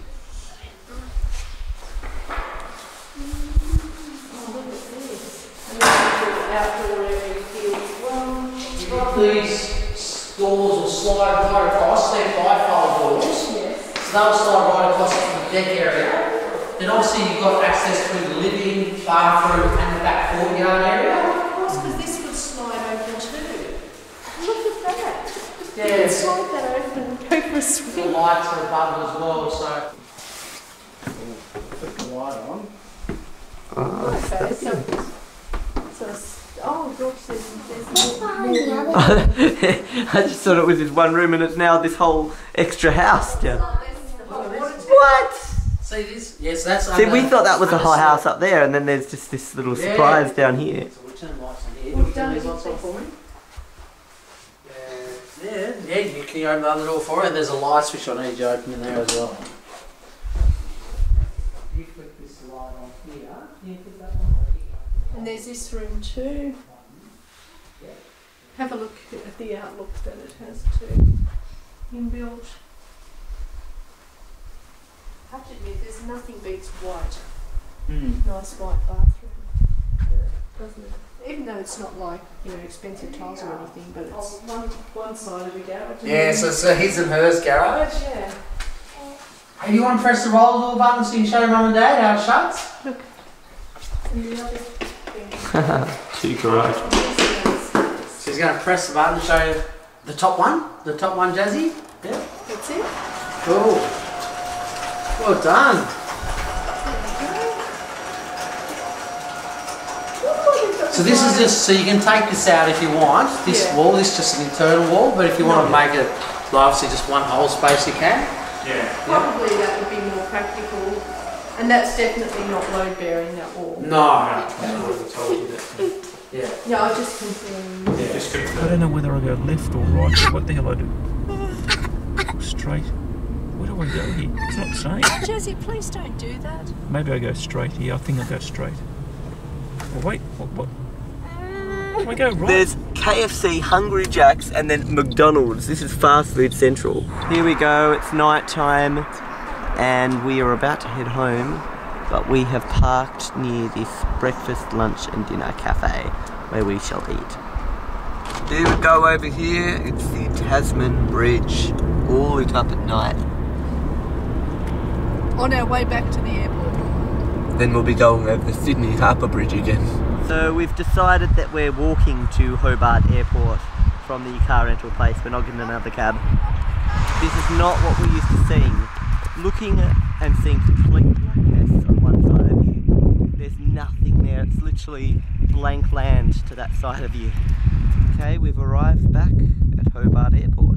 These doors will slide right across, they're bifold doors. Yes. So they'll slide right across from the deck area. Then obviously you've got access through the living, bathroom and the back courtyard area. Of course, because this would slide open too. Look at that. Yeah. You can slide that open and go for a swim. The lights are above as well, so... Put the light on. Okay, oh, George says there's more. I just thought it was this one room and it's now this whole extra house. Yeah. What? See this? Yes, that's... See, we thought that was a whole house up there and then there's just this little surprise down here. So we'll turn lights on here. We've done these lights on for me. Yeah, you can open the other door for it, and there's a light switch I need you to open in there as well. You click this light on here, you click that one on here. And there's this room too. Have a look at the outlook that it has too. Inbuilt. I have to admit, there's nothing beats white. Nice white bathroom. Doesn't it? Even though it's not like, expensive tiles or anything, but it's one side of the garage. Yeah, so it's a his and hers garage. Yeah. Hey, you want to press the roll door button so you can show mum and dad how it shuts? Look. And the other thing. Two garage. So he's going to press the button and show you the top one, Jazzy. Yeah. That's it. Cool. Well done. So this is just, so you can take this out if you want. This wall, this is just an internal wall, but if you want to make it, obviously just one whole space you can. Yeah. Probably that would be more practical. And that's definitely not load bearing, that wall. No. Yeah. Yeah, I just confirmed. Yeah, just confirm. I don't know whether I go left or right. What the hell I do? Straight. Where do I go here? It's not saying. Jazzy, please don't do that. Maybe I go straight here. I think I'll go straight. Oh, wait, what? Do I go right? There's KFC, Hungry Jack's, and then McDonald's. This is fast food central. Here we go, it's night time, and we are about to head home, but we have parked near this breakfast, lunch, and dinner cafe where we shall eat. There we go over here, it's the Tasman Bridge, all lit up at night. On our way back to the airport. Then we'll be going over the Sydney Harbour Bridge again. So we've decided that we're walking to Hobart Airport from the car rental place. We're not getting another cab. This is not what we're used to seeing. Looking at and seeing complete blackness on one side of you. There's nothing there. It's literally blank land to that side of you. Okay, we've arrived back at Hobart Airport.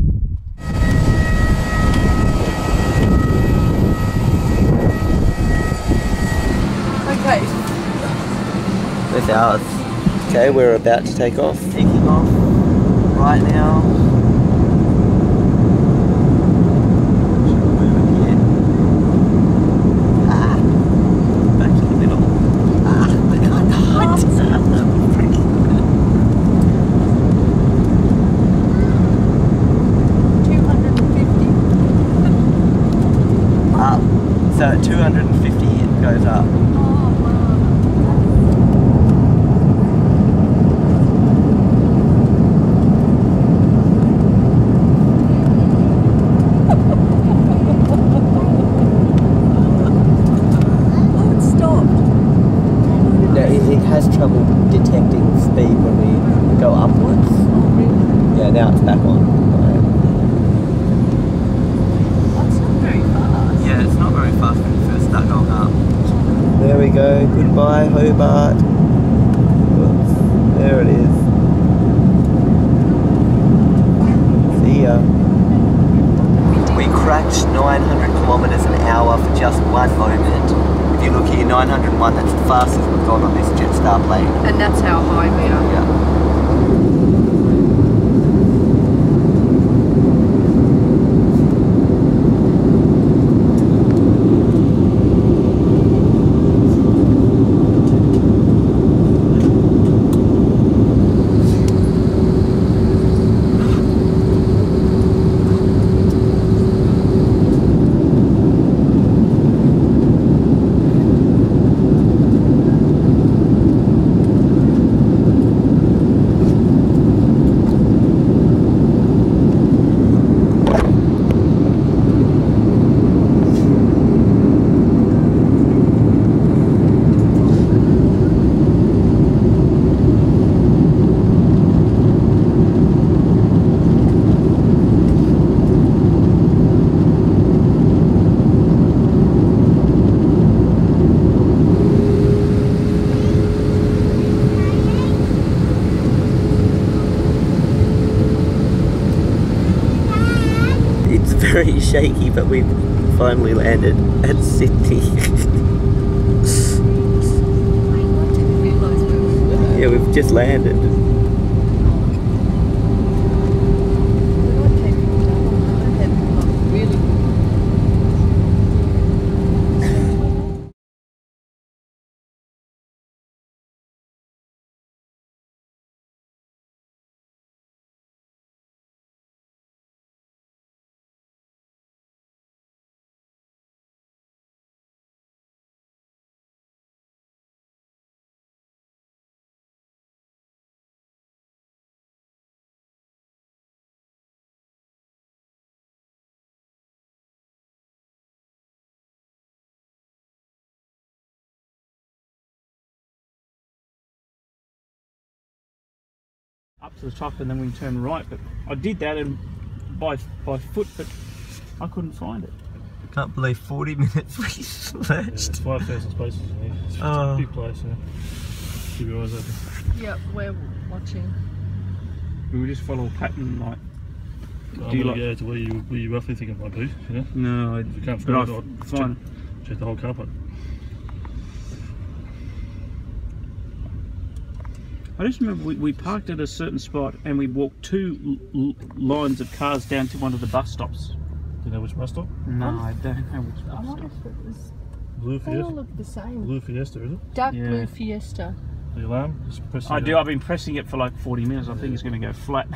Okay. That's ours. Okay, we're about to take off. Taking off right now. Back to the middle. I can't hide. 250. Up. So at 250 it goes up. Has trouble detecting speed when we go upwards. Yeah, now it's back on. That's not very fast. Yeah, it's not very fast when you first start going up. There we go. Goodbye, Hobart. Whoops. There it is. See ya. We cracked 900 kilometers an hour for just one moment. If you look here, 901, that's the fastest we've gone on this Jetstar plane. And that's how high we are. Yeah. Very shaky, but we've finally landed at Sydney. Yeah, we've just landed. Up to the top and then we can turn right, but I did that and by foot, but I couldn't find it. I can't believe 40 minutes we lurched. Yeah, it's 5,000 spaces in here. It's a big place, yeah. Keep your eyes open. Yep, we're watching. We would just follow a pattern, like. Do you go to where you roughly think it might be? Yeah? No, if you can't but find it, check the whole car park. I just remember we parked at a certain spot and we walked two lines of cars down to one of the bus stops. Do you know which bus stop? No, I don't know which bus I wonder stop. if it was. Blue They Fiesta. all look the same. Blue Fiesta, is it? Dark blue Fiesta. The alarm? Just press I do. I've been pressing it for like 40 minutes. I think it's going to go flat.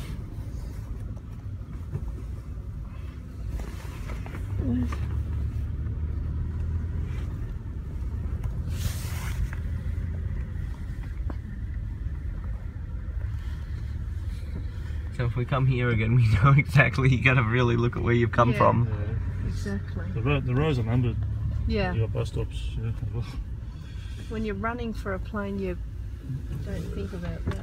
So if we come here again, we know exactly. You got to really look at where you've come from. Yeah. Exactly. The roads are numbered. Yeah. You got bus stops. Yeah. When you're running for a plane, you don't think about that.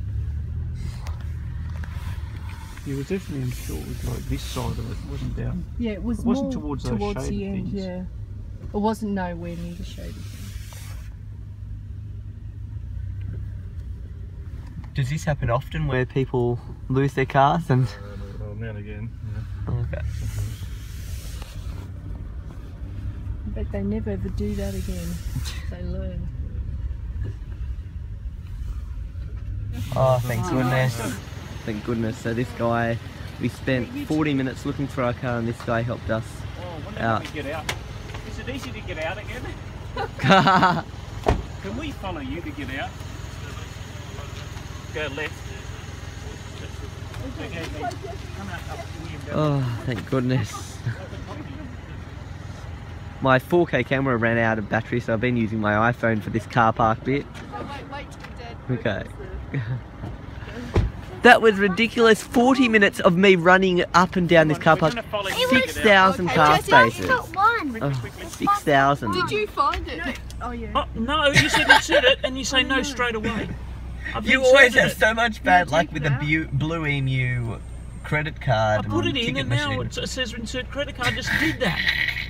Yeah, it was definitely, I'm sure, it was like this side of it. It wasn't down. Yeah, it was wasn't more towards those the shaded end. things. Yeah, it wasn't nowhere near the shaded. Does this happen often where people lose their cars and? Well, now and again. Yeah. Okay. I bet they never ever do that again. They learn. Oh, thank goodness. thank goodness. So this guy, we spent 40 minutes looking for our car and this guy helped us out. We get out. Is it easy to get out again? Can we follow you to get out? Go left. Okay, come out. Oh, thank goodness. My 4K camera ran out of battery, so I've been using my iPhone for this car park bit. Okay. That was ridiculous. 40 minutes of me running up and down this car park. 6,000 car spaces. Oh, 6,000. Did you find it? Oh yeah. Oh, no, you said insert it and you say no straight away. You always have so much bad luck with the Blue Emu credit card. I put it in and now it says insert credit card. I just did that.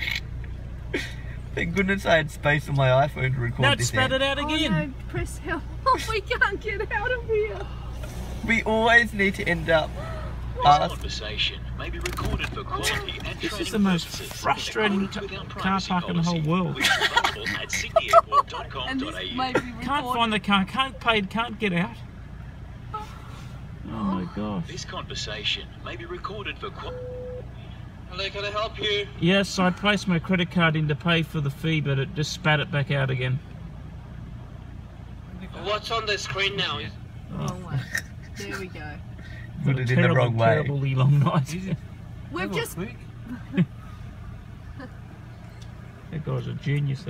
Thank goodness I had space on my iPhone to record now this. Now it spat it out again. Oh no, press help. Oh, we can't get out of here. We always need to end up. Conversation may be recorded for quality and this is the most frustrating car park in the whole world. at sydneyairport.com.au. Can't find the car, can't pay, can't get out. Oh my gosh. This conversation may be recorded for quality. Hello, can I help you? Yes, I placed my credit card in to pay for the fee, but it just spat it back out again. What's on the screen now? Oh my. There we go. Put it in the wrong way. Terribly long night. We've just... That guy's a genius.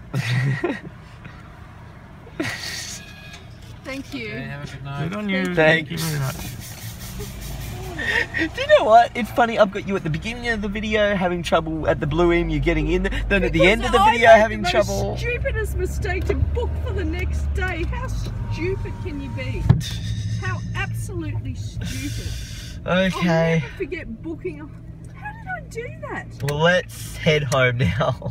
Thank you. Yeah, have a good night. Good on you. Thank you very much. Do you know what? It's funny, I've got you at the beginning of the video having trouble at the Blue Emu getting in, then at the end of the video having trouble. The stupidest mistake to book for the next day. How stupid can you be? How absolutely stupid. Okay. I'll never forget booking. How did I do that? Well, let's head home now.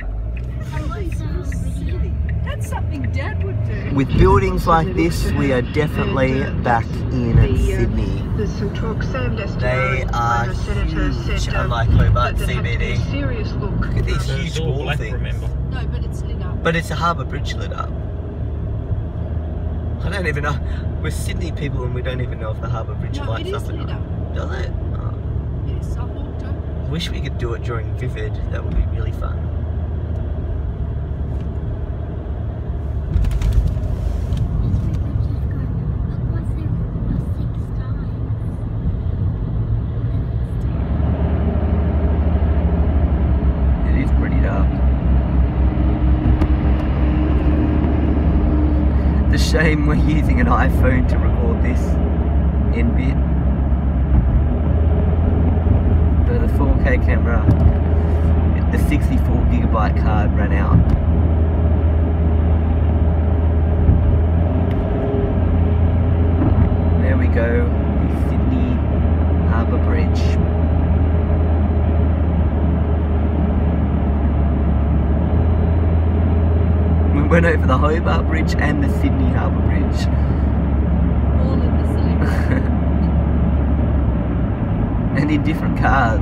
That's something Dad would do. With buildings like this, we are definitely back in Sydney. They are huge, unlike Hobart CBD. Look at these huge wall things. No, but it's lit up. But it's a harbour bridge lit up. I don't even know. We're Sydney people and we don't even know if the harbour bridge lights up or not. Does it? Oh. Yes, I walked up. Wish we could do it during Vivid. That would be really fun. Shame we're using an iPhone to record this in bit. But the 4K camera, the 64GB card ran out. There we go, the Sydney Harbour Bridge. We went over the Hobart Bridge and the Sydney Harbour Bridge. All in the same. And in different cars.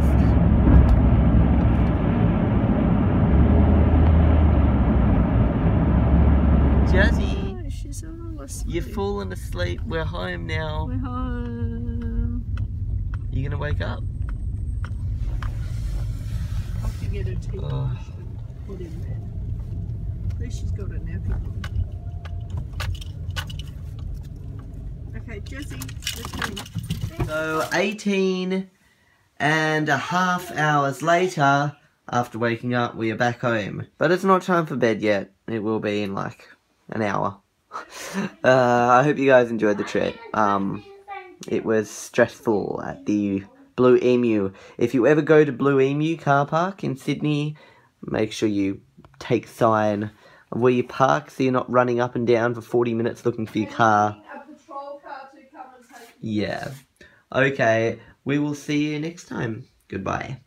Jazzy, Oh, she's all asleep. you've fallen asleep. We're home now. We're home. You gonna wake up? I have to get her tea brushed and put in bed. At least she's got a nappy. Okay, Jessie, return. So 18.5 hours later, after waking up, we are back home. But it's not time for bed yet. It will be in like an hour. I hope you guys enjoyed the trip. It was stressful at the Blue Emu. If you ever go to Blue Emu car park in Sydney, make sure you take sign of where you park so you're not running up and down for 40 minutes looking for your car. A patrol car to come and take you. Yeah. Okay, we will see you next time. Goodbye.